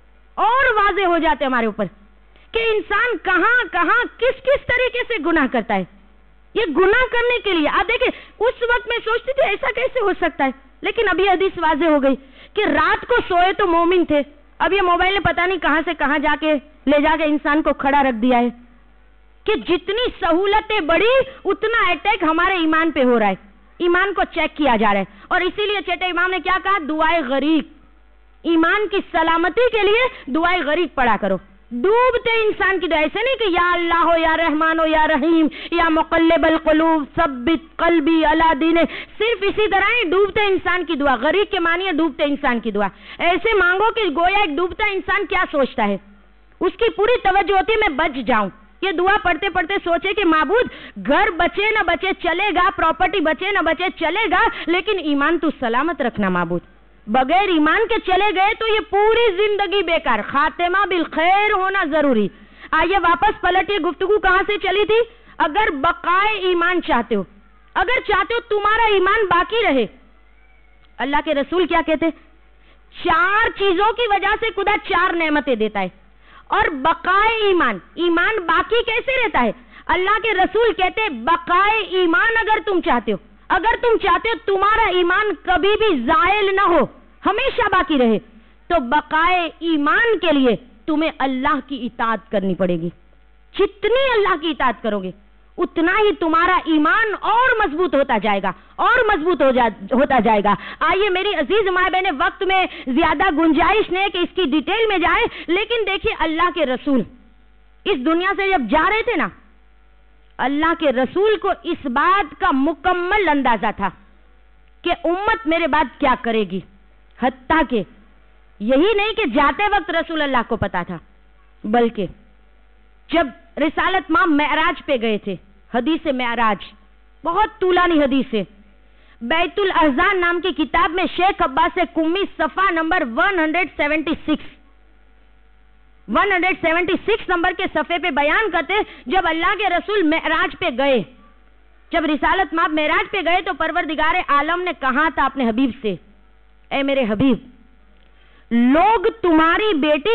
اور واضح ہو جاتے ہمارے اوپر کہ انسان کہاں کہاں کس کس طریقے سے گناہ کرتا ہے۔ یہ گناہ کرنے کے لیے آپ دیکھیں اس وقت میں سوچتی تھی ایسا کیسے ہو سکتا ہے، لیکن ابھی حدیث واضح ہو گئی کہ رات کو سوئے تو مومن تھے، اب یہ موبائل نے پتہ نہیں کہاں سے کہاں جا کے لے جا کے انسان کو کھڑا رکھ دیا ہے کہ جتنی سہولتیں بڑی اتنا اٹیک ہمارے ایمان پہ ہو رہا ہے، ایمان کو چیک کیا جا رہا ہے۔ اور اسی لیے چھٹے امام نے کیا کہا؟ دعائے غریق، ایمان کی سلامتی کے لیے دعائے غریق پڑھا کرو۔ ڈوبتے انسان کی دعا، ایسے نہیں کہ یا اللہ ہو یا رحمان ہو یا رحیم یا مقلب القلوب ثبت قلبی علی دینے، صرف اسی طرح ہی ڈوبتے انسان کی دعا، غریق کے معنی ہے ڈوبتے انسان کی دعا، ایسے مانگو کہ گویا ایک ڈوبتا انسان کیا سوچتا ہے، اس کی پوری توجہ ہوتی ہے میں بچ جاؤں۔ یہ دعا پڑھتے پڑھتے سوچے کہ معبود گھر بچے نہ بچے چلے گا، پراپرٹی بچے نہ بچے چلے گا، لیکن ایمان تو سلامت رکھنا معبود، بغیر ایمان کے چلے گئے تو یہ پوری زندگی بیکار، خاتمہ بالخیر ہونا ضروری۔ آئیے واپس پلٹیے، گفتگو کہاں سے چلی تھی؟ اگر بقائے ایمان چاہتے ہو، اگر چاہتے ہو تمہارا ایمان باقی رہے، اللہ کے رسول کیا کہتے؟ 4 چیزوں کی وجہ سے خدا 4 نعمتیں دیتا ہے، اور بقائے ایمان، ایمان باقی کیسے رہتا ہے؟ اللہ کے رسول کہتے بقائے ایمان اگر تم چاہتے ہو، اگر تم چاہتے ہو تمہارا ایمان کبھی بھی زائل نہ ہو، ہمیشہ باقی رہے، تو بقائے ایمان کے لیے تمہیں اللہ کی اطاعت کرنی پڑے گی۔ جتنی اللہ کی اطاعت کرو گے اتنا ہی تمہارا ایمان اور مضبوط ہوتا جائے گا، اور مضبوط ہوتا جائے گا۔ آئیے میری عزیز ماں بہنیں، وقت میں زیادہ گنجائش نہیں کہ اس کی ڈیٹیل میں جائے، لیکن دیکھیے اللہ کے رسول اس دنیا سے جب جا رہے تھے نا، اللہ کے رسول کو اس بات کا مکمل اندازہ تھا کہ امت میرے بعد کیا کرے گی، حتیٰ کہ یہی نہیں کہ جاتے وقت رسول اللہ کو پتا تھا، بلکہ جب रिसालत माँ मेराज पे गए थे। हदीस मेराज बहुत तूलानी हदीस है। बैतुल अहज़ान नाम की किताब में शेख अब्बास कुम्मी सफा नंबर 176 नंबर के सफे पे बयान करते, जब अल्लाह के रसूल मेराज पे गए, जब रिसालत माँ मेराज पे गए तो परवरदिगार आलम ने कहा था अपने हबीब से, ऐ मेरे हबीब, लोग तुम्हारी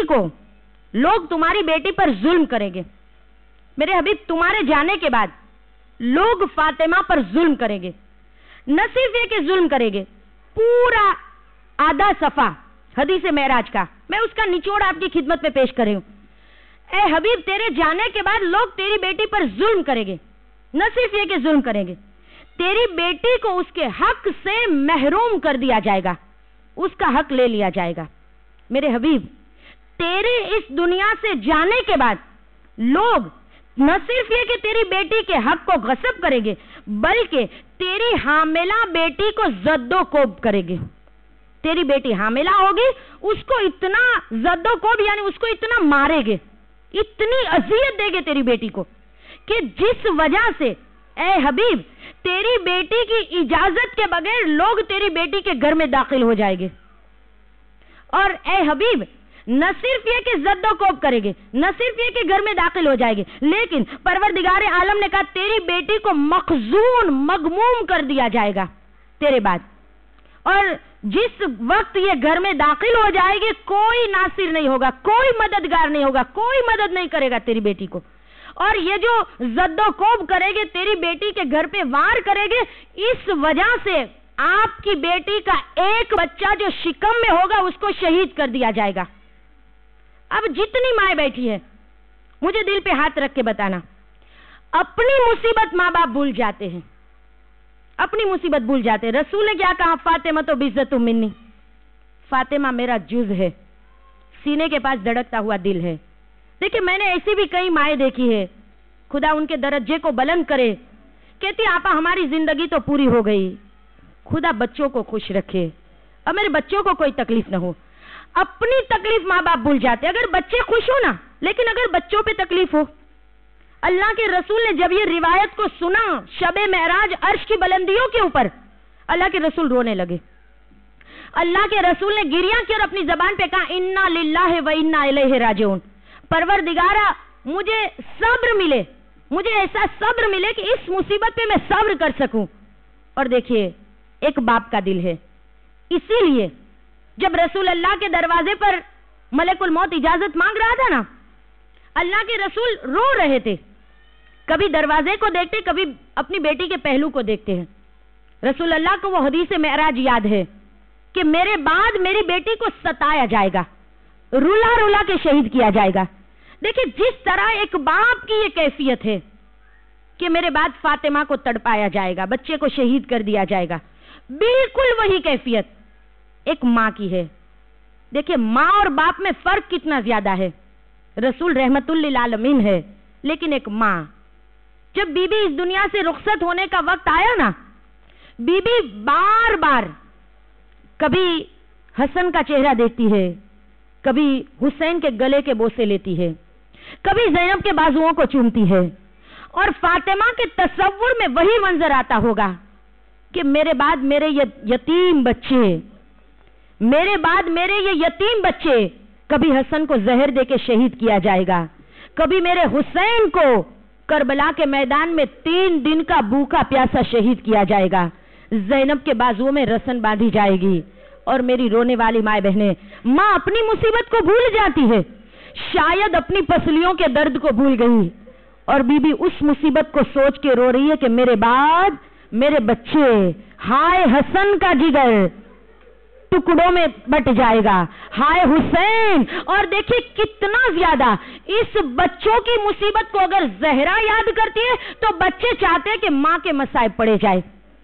बेटी पर जुल्म करेंगे। मेरे हबीब, तुम्हारे जाने के बाद लोग फातिमा पर जुल्म करेंगे। न सिर्फ ये कि जुल्म करेंगे, पूरा आधा सफा हदीस मेराज का मैं उसका निचोड़ आपकी खिदमत में पेश कर रही हूं। ऐ हबीब, तेरे जाने के बाद लोग तेरी बेटी पर जुल्म करेंगे। न सिर्फ ये कि जुल्म करेंगे, तेरी बेटी को उसके हक से महरूम कर दिया जाएगा, उसका हक ले लिया जाएगा। मेरे हबीब, तेरे इस दुनिया से जाने के बाद लोग न सिर्फ ये कि तेरी बेटी के हक को गस्ब करेंगे, बल्कि तेरी हामिला बेटी को जद्दोकोब करेंगे। तेरी बेटी हामिला होगी, उसको इतना जद्दोकोब यानी उसको इतना मारेंगे, इतनी अजियत देंगे तेरी बेटी को कि जिस वजह से ऐ हबीब, तेरी बेटी की इजाजत के बगैर लोग तेरी बेटी के घर में दाखिल हो जाएंगे। और ऐ हबीब, न सिर्फ ये कि जद्दोकोब करेंगे, न सिर्फ ये कि घर में दाखिल हो जाएंगे, लेकिन परवरदिगार आलम ने कहा तेरी बेटी को मखजून मगमूम कर दिया जाएगा तेरे बाद। और जिस वक्त ये घर में दाखिल हो जाएगी, कोई नासिर नहीं होगा, कोई मददगार नहीं होगा, कोई मदद नहीं करेगा तेरी बेटी को। और ये जो जद्दोकोब करेंगे, तेरी बेटी के घर पे वार करेंगे, इस वजह से आपकी बेटी का एक बच्चा जो शिकम में होगा उसको शहीद कर दिया जाएगा। अब जितनी माएं बैठी है, मुझे दिल पे हाथ रख के बताना, अपनी मुसीबत माँ बाप भूल जाते हैं, अपनी मुसीबत भूल जाते हैं। रसूल ने क्या कहा, फातिमा तो बिज़्ज़तुम मिन्नी, फातिमा मेरा जुज है, सीने के पास धड़कता हुआ दिल है। देखिए, मैंने ऐसी भी कई माएं देखी है, खुदा उनके दर्जे को बुलंद करे, कहती आपा हमारी जिंदगी तो पूरी हो गई, खुदा बच्चों को खुश रखे, अब मेरे बच्चों को कोई तकलीफ ना हो। अपनी तकलीफ माँ बाप भूल जाते। अगर बच्चे खुश हो ना, लेकिन अगर बच्चों पे तकलीफ हो। अल्लाह के रसूल ने जब ये रिवायत को सुना, शबे मेराज अर्श की बुलंदियों के ऊपर, अल्लाह के रसूल रोने लगे। अल्लाह के रसूल ने गिरिया की और अपनी जबान पे कहा, इन्ना लिल्लाहि व इन्ना इलैहि राजिऊन, परवरदिगारा मुझे सब्र मिले, मुझे ऐसा सब्र मिले कि इस मुसीबत पे मैं सब्र कर सकूं। और देखिए, एक बाप का दिल है, इसीलिए जब रसूल अल्लाह के दरवाजे पर मलकुल मौत इजाजत मांग रहा था ना, अल्लाह के रसूल रो रहे थे, कभी दरवाजे को देखते, कभी अपनी बेटी के पहलू को देखते हैं। रसूल अल्लाह को वो हदीस मेराज याद है कि मेरे बाद मेरी बेटी को सताया जाएगा, रुला रुला के शहीद किया जाएगा। देखिए, जिस तरह एक बाप की ये कैफियत है कि मेरे बाद फातिमा को तड़पाया जाएगा, बच्चे को शहीद कर दिया जाएगा, बिल्कुल वही कैफियत एक माँ की है। देखिए, माँ और बाप में फर्क कितना ज्यादा है। रसूल रहमतुल लिल आलमीन है, लेकिन एक माँ, जब बीबी इस दुनिया से रुखसत होने का वक्त आया ना, बीबी बार बार कभी हसन का चेहरा देखती है, कभी हुसैन के गले के बोसे लेती है, कभी ज़ैनब के बाजुओं को चूमती है। और फातिमा के तसव्वुर में वही मंजर आता होगा कि मेरे बाद मेरे यतीम बच्चे, मेरे बाद मेरे ये यतीम बच्चे, कभी हसन को जहर देके शहीद किया जाएगा, कभी मेरे हुसैन को करबला के मैदान में 3 दिन का भूखा प्यासा शहीद किया जाएगा, ज़ैनब के बाजुओं में रसन बांधी जाएगी। और मेरी रोने वाली माए बहनें, माँ अपनी मुसीबत को भूल जाती है, शायद अपनी पसलियों के दर्द को भूल गई, और बीबी उस मुसीबत को सोच के रो रही है कि मेरे बाद मेरे बच्चे, हाय हसन का जिगर टुकड़ों में बट जाएगा, हाय हुसैन। और देखिए कितना ज्यादा इस बच्चों की मुसीबत को अगर जहरा याद करती है तो बच्चे चाहते हैं कि मां के मसाइब पड़े जाए।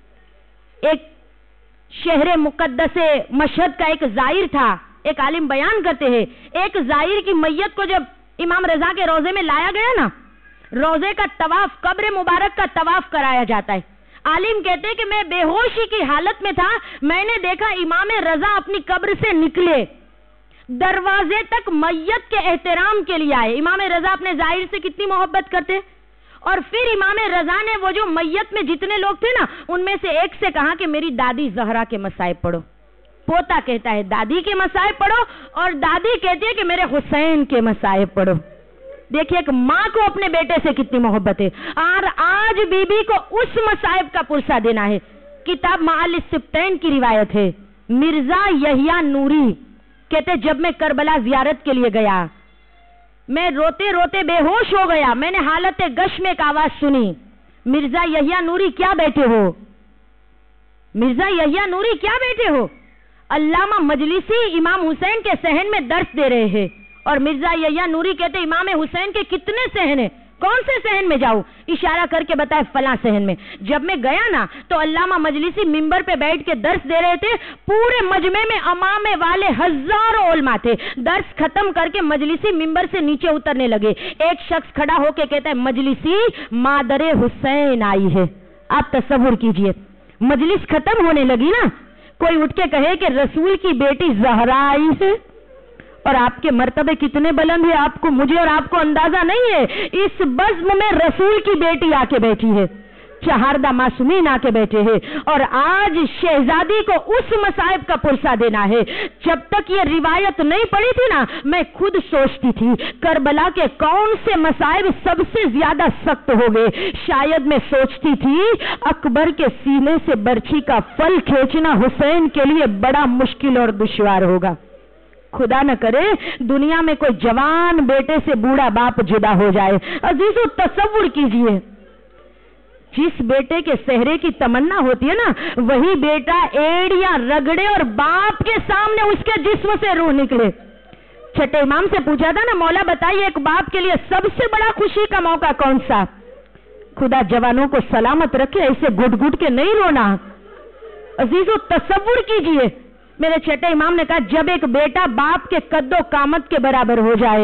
एक शहर मुकद्दसे मशहद का एक जाहिर था, एक आलिम बयान करते हैं, एक जाहिर की मैयत को जब इमाम रजा के रोजे में लाया गया ना, रोजे का तवाफ, कब्र मुबारक का तवाफ कराया जाता है। आलिम कहते हैं कि मैं बेहोशी की हालत में था, मैंने देखा इमाम रजा अपनी कब्र से निकले, दरवाजे तक मैयत के एहतराम के लिए आए। इमाम रजा अपने जाहिर से कितनी मोहब्बत करते, और फिर इमाम रजा ने वो जो मैयत में जितने लोग थे ना, उनमें से एक से कहा कि मेरी दादी जहरा के मसाइब पढ़ो। पोता कहता है दादी के मसाइब पढ़ो, और दादी कहती है कि मेरे हुसैन के मसाइब पढ़ो। देखिए एक माँ को अपने बेटे से कितनी मोहब्बत है, और आज बीबी को उस मसाइब का पुरसा देना है। किताब माल सिप्तैन की रिवायत है, मिर्जा यहिया नूरी कहते जब मैं करबला जियारत के लिए गया, मैं रोते रोते बेहोश हो गया। मैंने हालत गश में एक आवाज सुनी, मिर्जा यहिया नूरी क्या बैठे हो, मिर्जा यहिया नूरी क्या बैठे हो। अल्लामा मजलिसी इमाम हुसैन के सहन में दर्स दे रहे हैं, और मिर्जा यहिया नूरी कहते इमाम हुसैन के कितने सहन है, कौन से सहन में जाऊं, इशारा करके बताए फला सहन में। जब मैं गया ना तो अल्लामा मजलिसी मिंबर पे बैठ के दर्स दे रहे थे, पूरे मजमे में अमामे वाले हजारों उलमा थे। दर्स खत्म करके मजलिसी मिंबर से नीचे उतरने लगे। एक शख्स खड़ा होके कहता है मजलिसी मादरे हुसैन आई है। आप तसव्वुर कीजिए, मजलिस खत्म होने लगी ना, कोई उठ के कहे कि रसूल की बेटी जहरा आई है, और आपके मर्तबे कितने बुलंद है, आपको मुझे और आपको अंदाजा नहीं है। इस बज़्म में रसूल की बेटी आके बैठी है, चहारदा मासूमीन आके बैठे हैं, और आज शहजादी को उस मसाइब का पुरसा देना है। जब तक ये रिवायत नहीं पड़ी थी ना, मैं खुद सोचती थी करबला के कौन से मसाइब सबसे ज्यादा सख्त हो गए। शायद मैं सोचती थी अकबर के सीने से बर्छी का फल खींचना हुसैन के लिए बड़ा मुश्किल और दुश्वार होगा। खुदा न करे दुनिया में कोई जवान बेटे से बूढ़ा बाप जुदा हो जाए। अजीजों तसव्वुर कीजिए, जिस बेटे के सेहरे की तमन्ना होती है ना, वही बेटा एड़ियां रगड़े और बाप के सामने उसके जिस्म से रूह निकले। छठे इमाम से पूछा था ना, मौला बताइए एक बाप के लिए सबसे बड़ा खुशी का मौका कौन सा। खुदा जवानों को सलामत रखे, ऐसे घुट घुट के नहीं रोना। अजीजों तसव्वुर कीजिए, मेरे छठे इमाम ने कहा जब एक बेटा बाप के कद्दो कामत के बराबर हो जाए,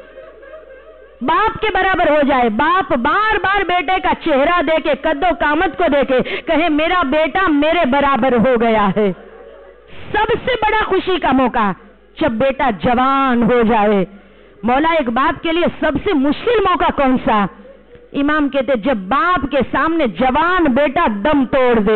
बाप के बराबर हो जाए, बाप बार बार बेटे का चेहरा देके कद्दो कामत को देके कहे मेरा बेटा मेरे बराबर हो गया है। सबसे बड़ा खुशी का मौका जब बेटा जवान हो जाए। मौला एक बाप के लिए सबसे मुश्किल मौका कौन सा। इमाम कहते जब बाप के सामने जवान बेटा दम तोड़ दे,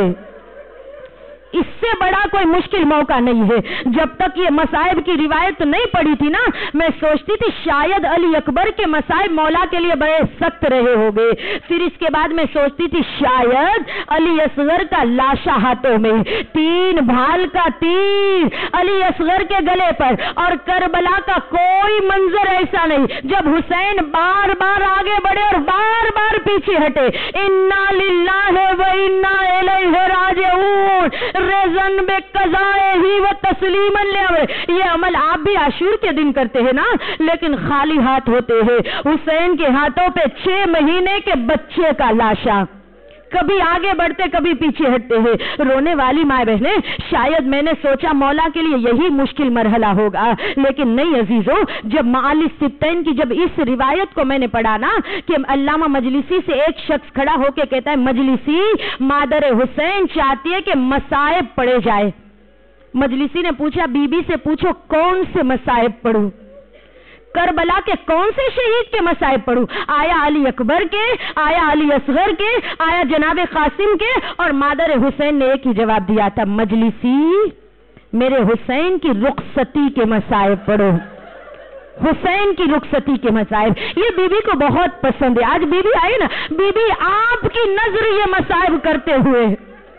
इससे बड़ा कोई मुश्किल मौका नहीं है। जब तक ये मसाइब की रिवायत नहीं पड़ी थी ना, मैं सोचती थी शायद अली अकबर के मसाइब मौला के लिए बड़े सख्त रहे होंगे। फिर इसके बाद मैं सोचती थी शायद अली असगर का लाशा हाथों में, 3 भाल का तीर अली असगर के गले पर, और करबला का कोई मंजर ऐसा नहीं जब हुसैन बार बार आगे बढ़े और बार बार पीछे हटे। इन्ना लिल्लाहि व इन्ना इलैहि राजिऊन, रेज़न बे कज़ाए ही व तस्लीमन ले। ये अमल आप भी आशूर के दिन करते हैं ना, लेकिन खाली हाथ होते हैं। हुसैन के हाथों पे 6 महीने के बच्चे का लाशा, कभी आगे बढ़ते कभी पीछे हटते हैं। रोने वाली माँ बहने, शायद मैंने सोचा मौला के लिए यही मुश्किल मरहला होगा, लेकिन नहीं अजीजों। जब मालिस सिप्तैन की जब इस रिवायत को मैंने पढ़ा ना कि अल्लामा मजलिसी से एक शख्स खड़ा होकर कहता है मजलिसी मादर हुसैन चाहती है कि मसाइब पढ़े जाए। मजलिसी ने पूछा बीबी से पूछो कौन से मसाइब पढ़ूं, करबला के कौन से शहीद के मसाइब पढ़ूं, आया अली अकबर के, आया अली असगर के, आया जनाब कासिम के। और मादर हुसैन ने एक ही जवाब दिया था मजलिसी मेरे हुसैन की रुखसती के मसाइब पढ़ो, हुसैन की रुखसती के मसाइब। ये बीबी को बहुत पसंद है। आज बीबी आई ना, बीबी आपकी नजर ये मसाइब करते हुए,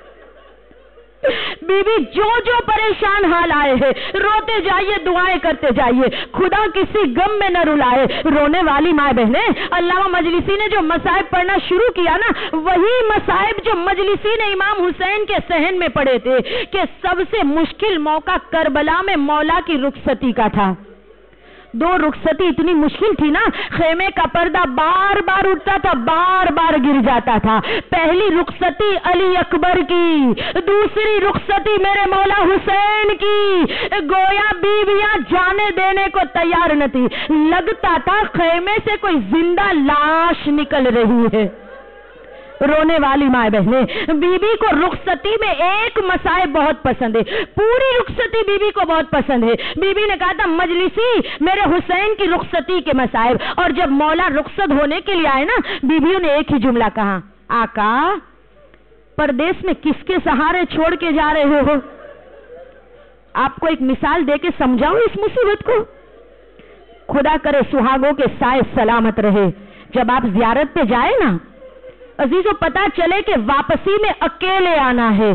बीबी जो जो परेशान हाल आए हैं रोते जाइए, दुआएं करते जाइए, खुदा किसी गम में न रुलाए। रोने वाली माँ बहने, अल्लामा मजलिसी ने जो मसाइब पढ़ना शुरू किया ना, वही मसाइब जो मजलिसी ने इमाम हुसैन के सहन में पढ़े थे कि सबसे मुश्किल मौका करबला में मौला की रुखसती का था। 2 रुखसती इतनी मुश्किल थी ना, खेमे का पर्दा बार बार उठता था, बार बार गिर जाता था। पहली रुखसती अली अकबर की, दूसरी रुखसती मेरे मौला हुसैन की। गोया बीवियां जाने देने को तैयार न थी, लगता था खेमे से कोई जिंदा लाश निकल रही है। रोने वाली माए बहने, बीबी को रुखसती में एक मसाइब बहुत पसंद है, पूरी रुखसती बीबी को बहुत पसंद है। बीबी ने कहा था मजलिसी मेरे हुसैन की रुखसती के मसाइब, और जब मौला रुखसत होने के लिए आए ना, बीबियों ने एक ही जुमला कहा, आका परदेश में किसके सहारे छोड़ के जा रहे हो? आपको एक मिसाल देके समझाऊं इस मुसीबत को। खुदा करे सुहागों के साए सलामत रहे। जब आप जियारत पे जाए ना अजीजों, पता चले कि वापसी में अकेले आना है।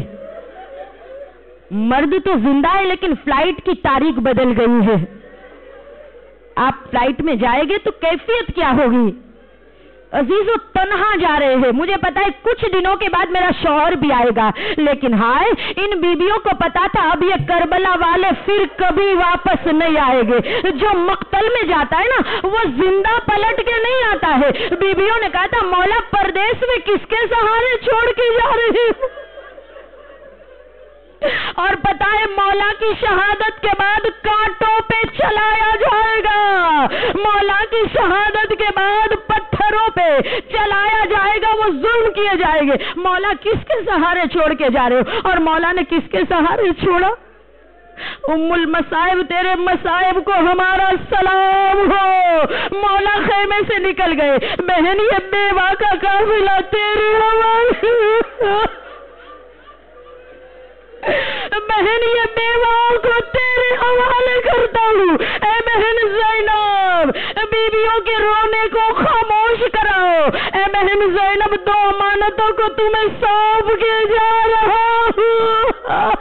मर्द तो जिंदा है लेकिन फ्लाइट की तारीख बदल गई है। आप फ्लाइट में जाएंगे तो कैफियत क्या होगी? अजीजों तन्हा जा रहे हैं। मुझे पता है कुछ दिनों के बाद मेरा शौहर भी आएगा, लेकिन हाय इन बीबियों को पता था अब ये करबला वाले फिर कभी वापस नहीं आएंगे। जो मक्तल में जाता है ना वो जिंदा पलट के नहीं आता है। बीबियों ने कहा था मौला परदेश में किसके सहारे छोड़ के जा रहे हैं? और पता है मौला की शहादत के बाद कांटों पे चलाया जाएगा। मौला की शहादत के बाद पत्थरों पे चलाया जाएगा, वो जुल्म किए जाएंगे। मौला किसके सहारे छोड़ के जा रहे हो? और मौला ने किसके सहारे छोड़ा? उम्मुल मसाइब तेरे मसाइब को हमारा सलाम हो। मौला खेमे से निकल गए, बहन ये बेवा का काफिला तेरे हवाले। बहन ये बेवाओं को तेरे हवाले करता हूँ। ए बहन ज़ैनब, बीबियों के रोने को खामोश कराओ। ए बहन ज़ैनब, दो अमानतों को तुम्हें सौंप के जा रहा हूँ।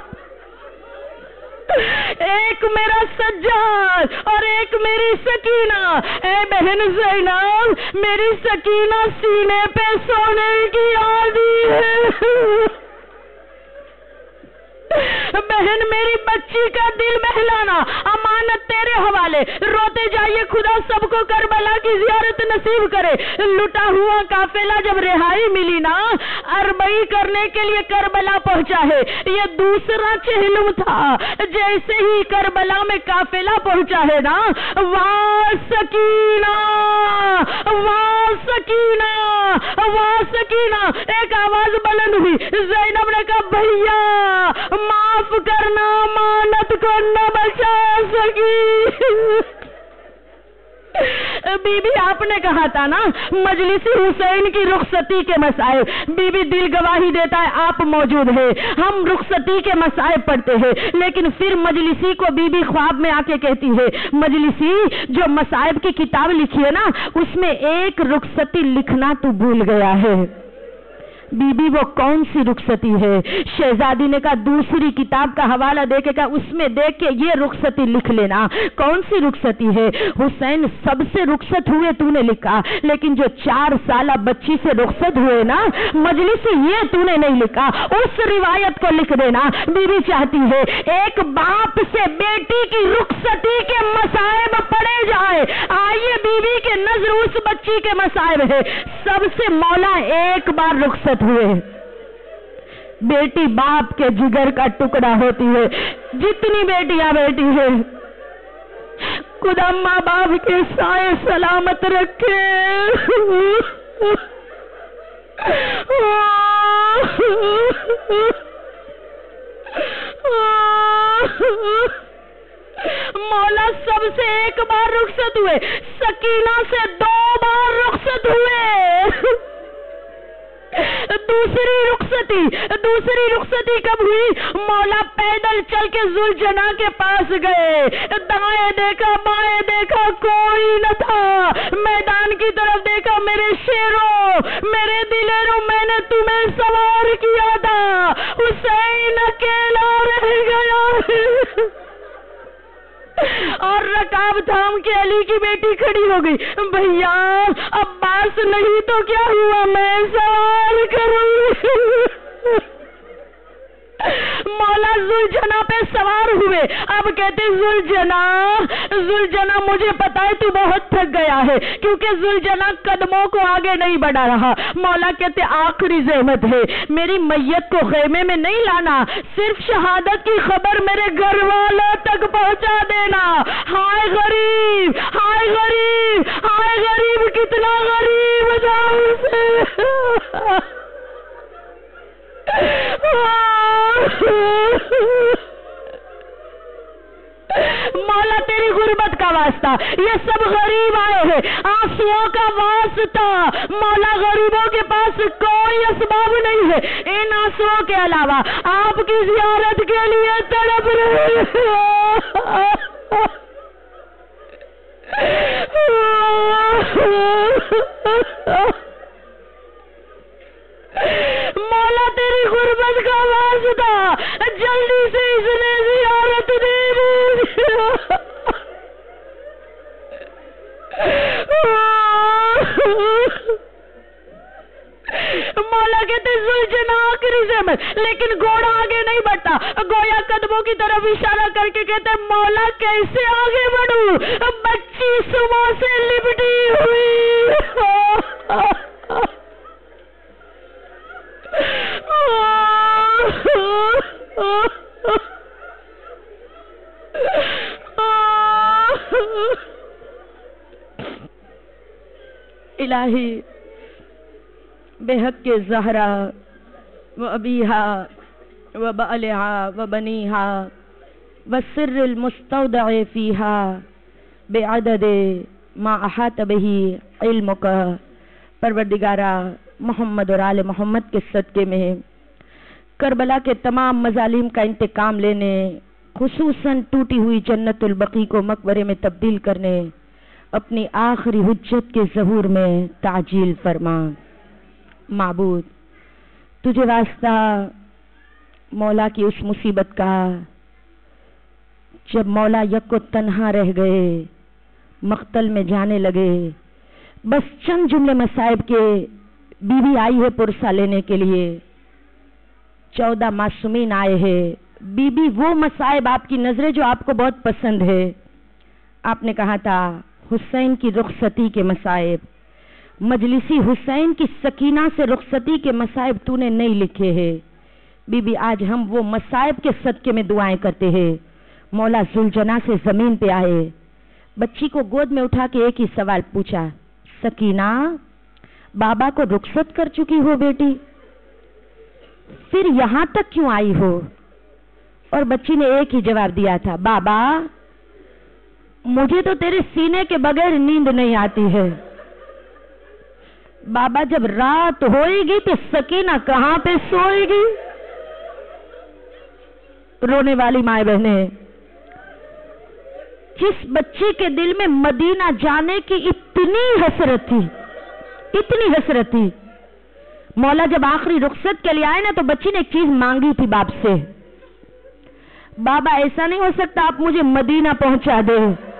एक मेरा सज्जाद और एक मेरी सकीना। ए बहन ज़ैनब, मेरी सकीना सीने पे सोने की आदी है। बहन मेरी बच्ची का दिल बहलाना, अमानत तेरे हवाले। रोते जाइए, खुदा सबको करबला की जियारत नसीब करे। लुटा हुआ काफिला जब रिहाई मिली ना, अरबई करने के लिए करबला पहुंचा है। ये दूसरा चहलुम था। जैसे ही करबला में काफिला पहुंचा है ना, वाह सकीना, वाह सकीना, वाह सकीना, एक आवाज बुलंद हुई। ज़ैनब ने कहा भैया माफ करना, अमानत को न बचा सकी। बीबी आपने कहा था ना मजलिसी हुसैन की रुखसती के मसाइब। बीबी दिल गवाही देता है आप मौजूद है। हम रुखसती के मसाइब पढ़ते हैं, लेकिन फिर मजलिसी को बीबी ख्वाब में आके कहती है मजलिसी जो मसाइब की किताब लिखी है ना उसमें एक रुखसती लिखना तू भूल गया है। बीबी वो कौन सी रुखसती है? शहजादी ने कहा दूसरी किताब का हवाला देके कहा उसमें देख के ये रुखसती लिख लेना। कौन सी रुखसती है? हुसैन सबसे रुखसत हुए तूने लिखा, लेकिन जो 4 साला बच्ची से रुखसत हुए ना मजलिसी ये तूने नहीं लिखा। उस रिवायत को लिख देना। बीबी चाहती है एक बाप से बेटी की रुखसती के मसाइब पढ़े जाए। आइए बीबी के नजर उस बच्ची के मसाइब है। सबसे मौला एक बार रुखसत हुए। बेटी बाप के जिगर का टुकड़ा होती है। जितनी बेटियां बेटी है खुदा माँ बाप के साए सलामत रखे। मौला सबसे एक बार रुखसत हुए, सकीना से 2 बार रुखसत हुए। दूसरी रुखसती कब हुई? मौला पैदल चल के जुलजना के पास गए। दाएं देखा बाएं देखा कोई न था। मैदान की तरफ देखा, मेरे शेरों मेरे दिलेरों मैंने तुम्हें सवार किया था, हुसैन अकेला रह गया। और रकाब थाम के अली की बेटी खड़ी हो गई। भैया अब्बास नहीं तो क्या हुआ, मैं सवाल करूंगी। मौला जुलजना पे सवार हुए। अब कहते जुलजना मुझे पता है तू बहुत थक गया है, क्योंकि जुलजना कदमों को आगे नहीं बढ़ा रहा। मौला कहते आखिरी ज़हमत है, मेरी मैयत को खेमे में नहीं लाना, सिर्फ शहादत की खबर मेरे घर वालों तक पहुंचा देना। हाय गरीब, हाय गरीब, हाय गरीब, कितना गरीब जाऊं से। مولا تیری غربت کا واسطہ، یہ سب غریب آئے ہیں، آنسوؤں کا واسطہ مولا، غریبوں کے پاس کوئی اسباب نہیں ہے، ان آنسوؤں کے علاوہ آپ کی زیارت کے لیے تڑپ رہے ہیں۔ مولا تیری غربت کا واسطہ جلدی سے اس نے زیارت دے دی۔ مولا کہتے زلجنا آخری زحمت، لیکن گھوڑا آگے نہیں بڑھتا، گویا قدموں کی طرف اشارہ کر کے کہتے مولا کیسے آگے بڑھوں، بچی صبح سے لپٹی ہوئی۔ الہی بحق زہرا و ابیہا و بعلہا و بنیہا و سر المستودع فیہا بعدد ما احاط بہی علمک، پروردگارہ محمد اور آل محمد کے صدقے میں کربلا کے تمام مظالم کا انتقام لینے، خصوصاً ٹوٹی ہوئی جنت البقیع کو مقبرے میں تبدیل کرنے، اپنی آخری حجت کے ظہور میں تعجیل فرما۔ معبود تجھے واسطہ مولا کی اس مصیبت کا جب مولا یک و تنہا رہ گئے، مقتل میں جانے لگے، بس چند جملے مصائب کے بی بی آئی ہے پرسہ لینے کے لیے، 14 معصومین آئے ہیں، بی بی وہ مصائب آپ کی نظریں جو آپ کو بہت پسند ہے، آپ نے کہا تھا حسین کی رخصتی کے مصائب، مجلسی حسین کی سکینہ سے رخصتی کے مصائب تو نے نہیں لکھے ہیں، بی بی آج ہم وہ مصائب کے صدقے میں دعائیں کرتے ہیں۔ مولا ذوالجنا سے زمین پہ آئے، بچی کو گود میں اٹھا کے ایک ہی سوال پوچھا، سکینہ بابا کو رخصت کر چکی ہو بیٹی، پھر یہاں تک کیوں آئی ہو؟ اور بچی نے ایک ہی جواب دیا تھا، بابا مجھے تو تیرے سینے کے بغیر نیند نہیں آتی ہے۔ بابا جب رات ہوئے گی تو سکینہ کہاں پہ سوئے گی؟ رونے والی مائیں بہنیں، جس بچی کے دل میں مدینہ جانے کی اتنی حسرت تھی، اتنی حسرت تھی، مولا جب آخری رخصت کے لیے آئے نا تو بچی نے ایک چیز مانگی تھی باپ سے، بابا ایسا نہیں ہو سکتا آپ مجھے مدینہ پہنچا دے،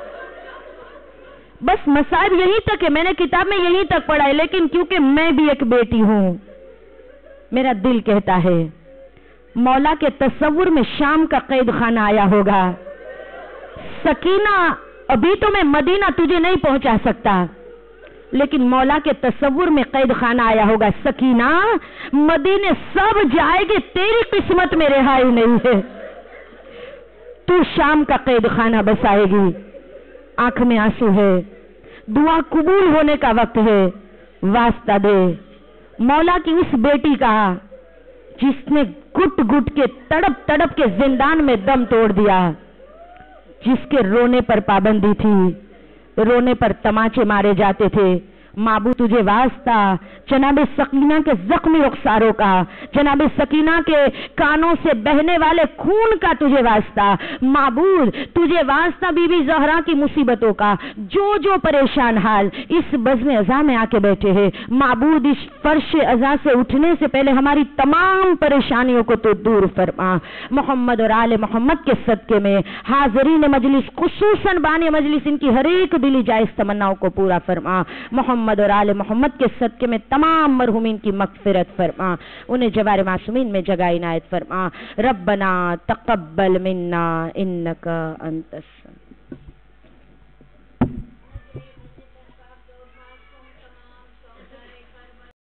بس مصائب یہیں تک ہے، میں نے کتاب میں یہیں تک پڑھا ہے، لیکن کیونکہ میں بھی ایک بیٹی ہوں میرا دل کہتا ہے مولا کے تصور میں شام کا قید خانہ آیا ہوگا، سکینہ ابھی تو میں مدینہ تجھے نہیں پہنچا سکتا، لیکن مولا کے تصور میں قید خانہ آیا ہوگا، سکینہ مدینے سب جائے گے، تیری قسمت میں رہائی نہیں ہے، تو شام کا قید خانہ بسائے گی۔ آنکھ میں آنسو ہے، دعا قبول ہونے کا وقت ہے، واسطہ دے مولا کی اس بیٹی کا جس نے گٹ گٹ کے تڑپ تڑپ کے زندان میں دم توڑ دیا، جس کے رونے پر پابندی تھی، رونے پر تماچے مارے جاتے تھے، معبود تجھے واسطہ جناب سکینہ کے زخمی رخساروں کا، جناب سکینہ کے کانوں سے بہنے والے خون کا تجھے واسطہ، معبود تجھے واسطہ بی بی زہرا کی مصیبتوں کا، جو جو پریشان حال اس بزم عزا میں آ کے بیٹھے ہیں، معبود اس فرش عزا سے اٹھنے سے پہلے ہماری تمام پریشانیوں کو تو دور فرما، محمد اور آل محمد کے صدقے میں حاضرین مجلس خصوصاً بانی مجلس ان کی ہر ایک دلی جائز تمناؤں کو پورا فرما، محمد اور آل محمد کے صدقے میں تمام مرحومین کی مغفرت فرما، انہیں جوار معصومین میں جگہ عنایت فرما، ربنا تقبل منا انک انت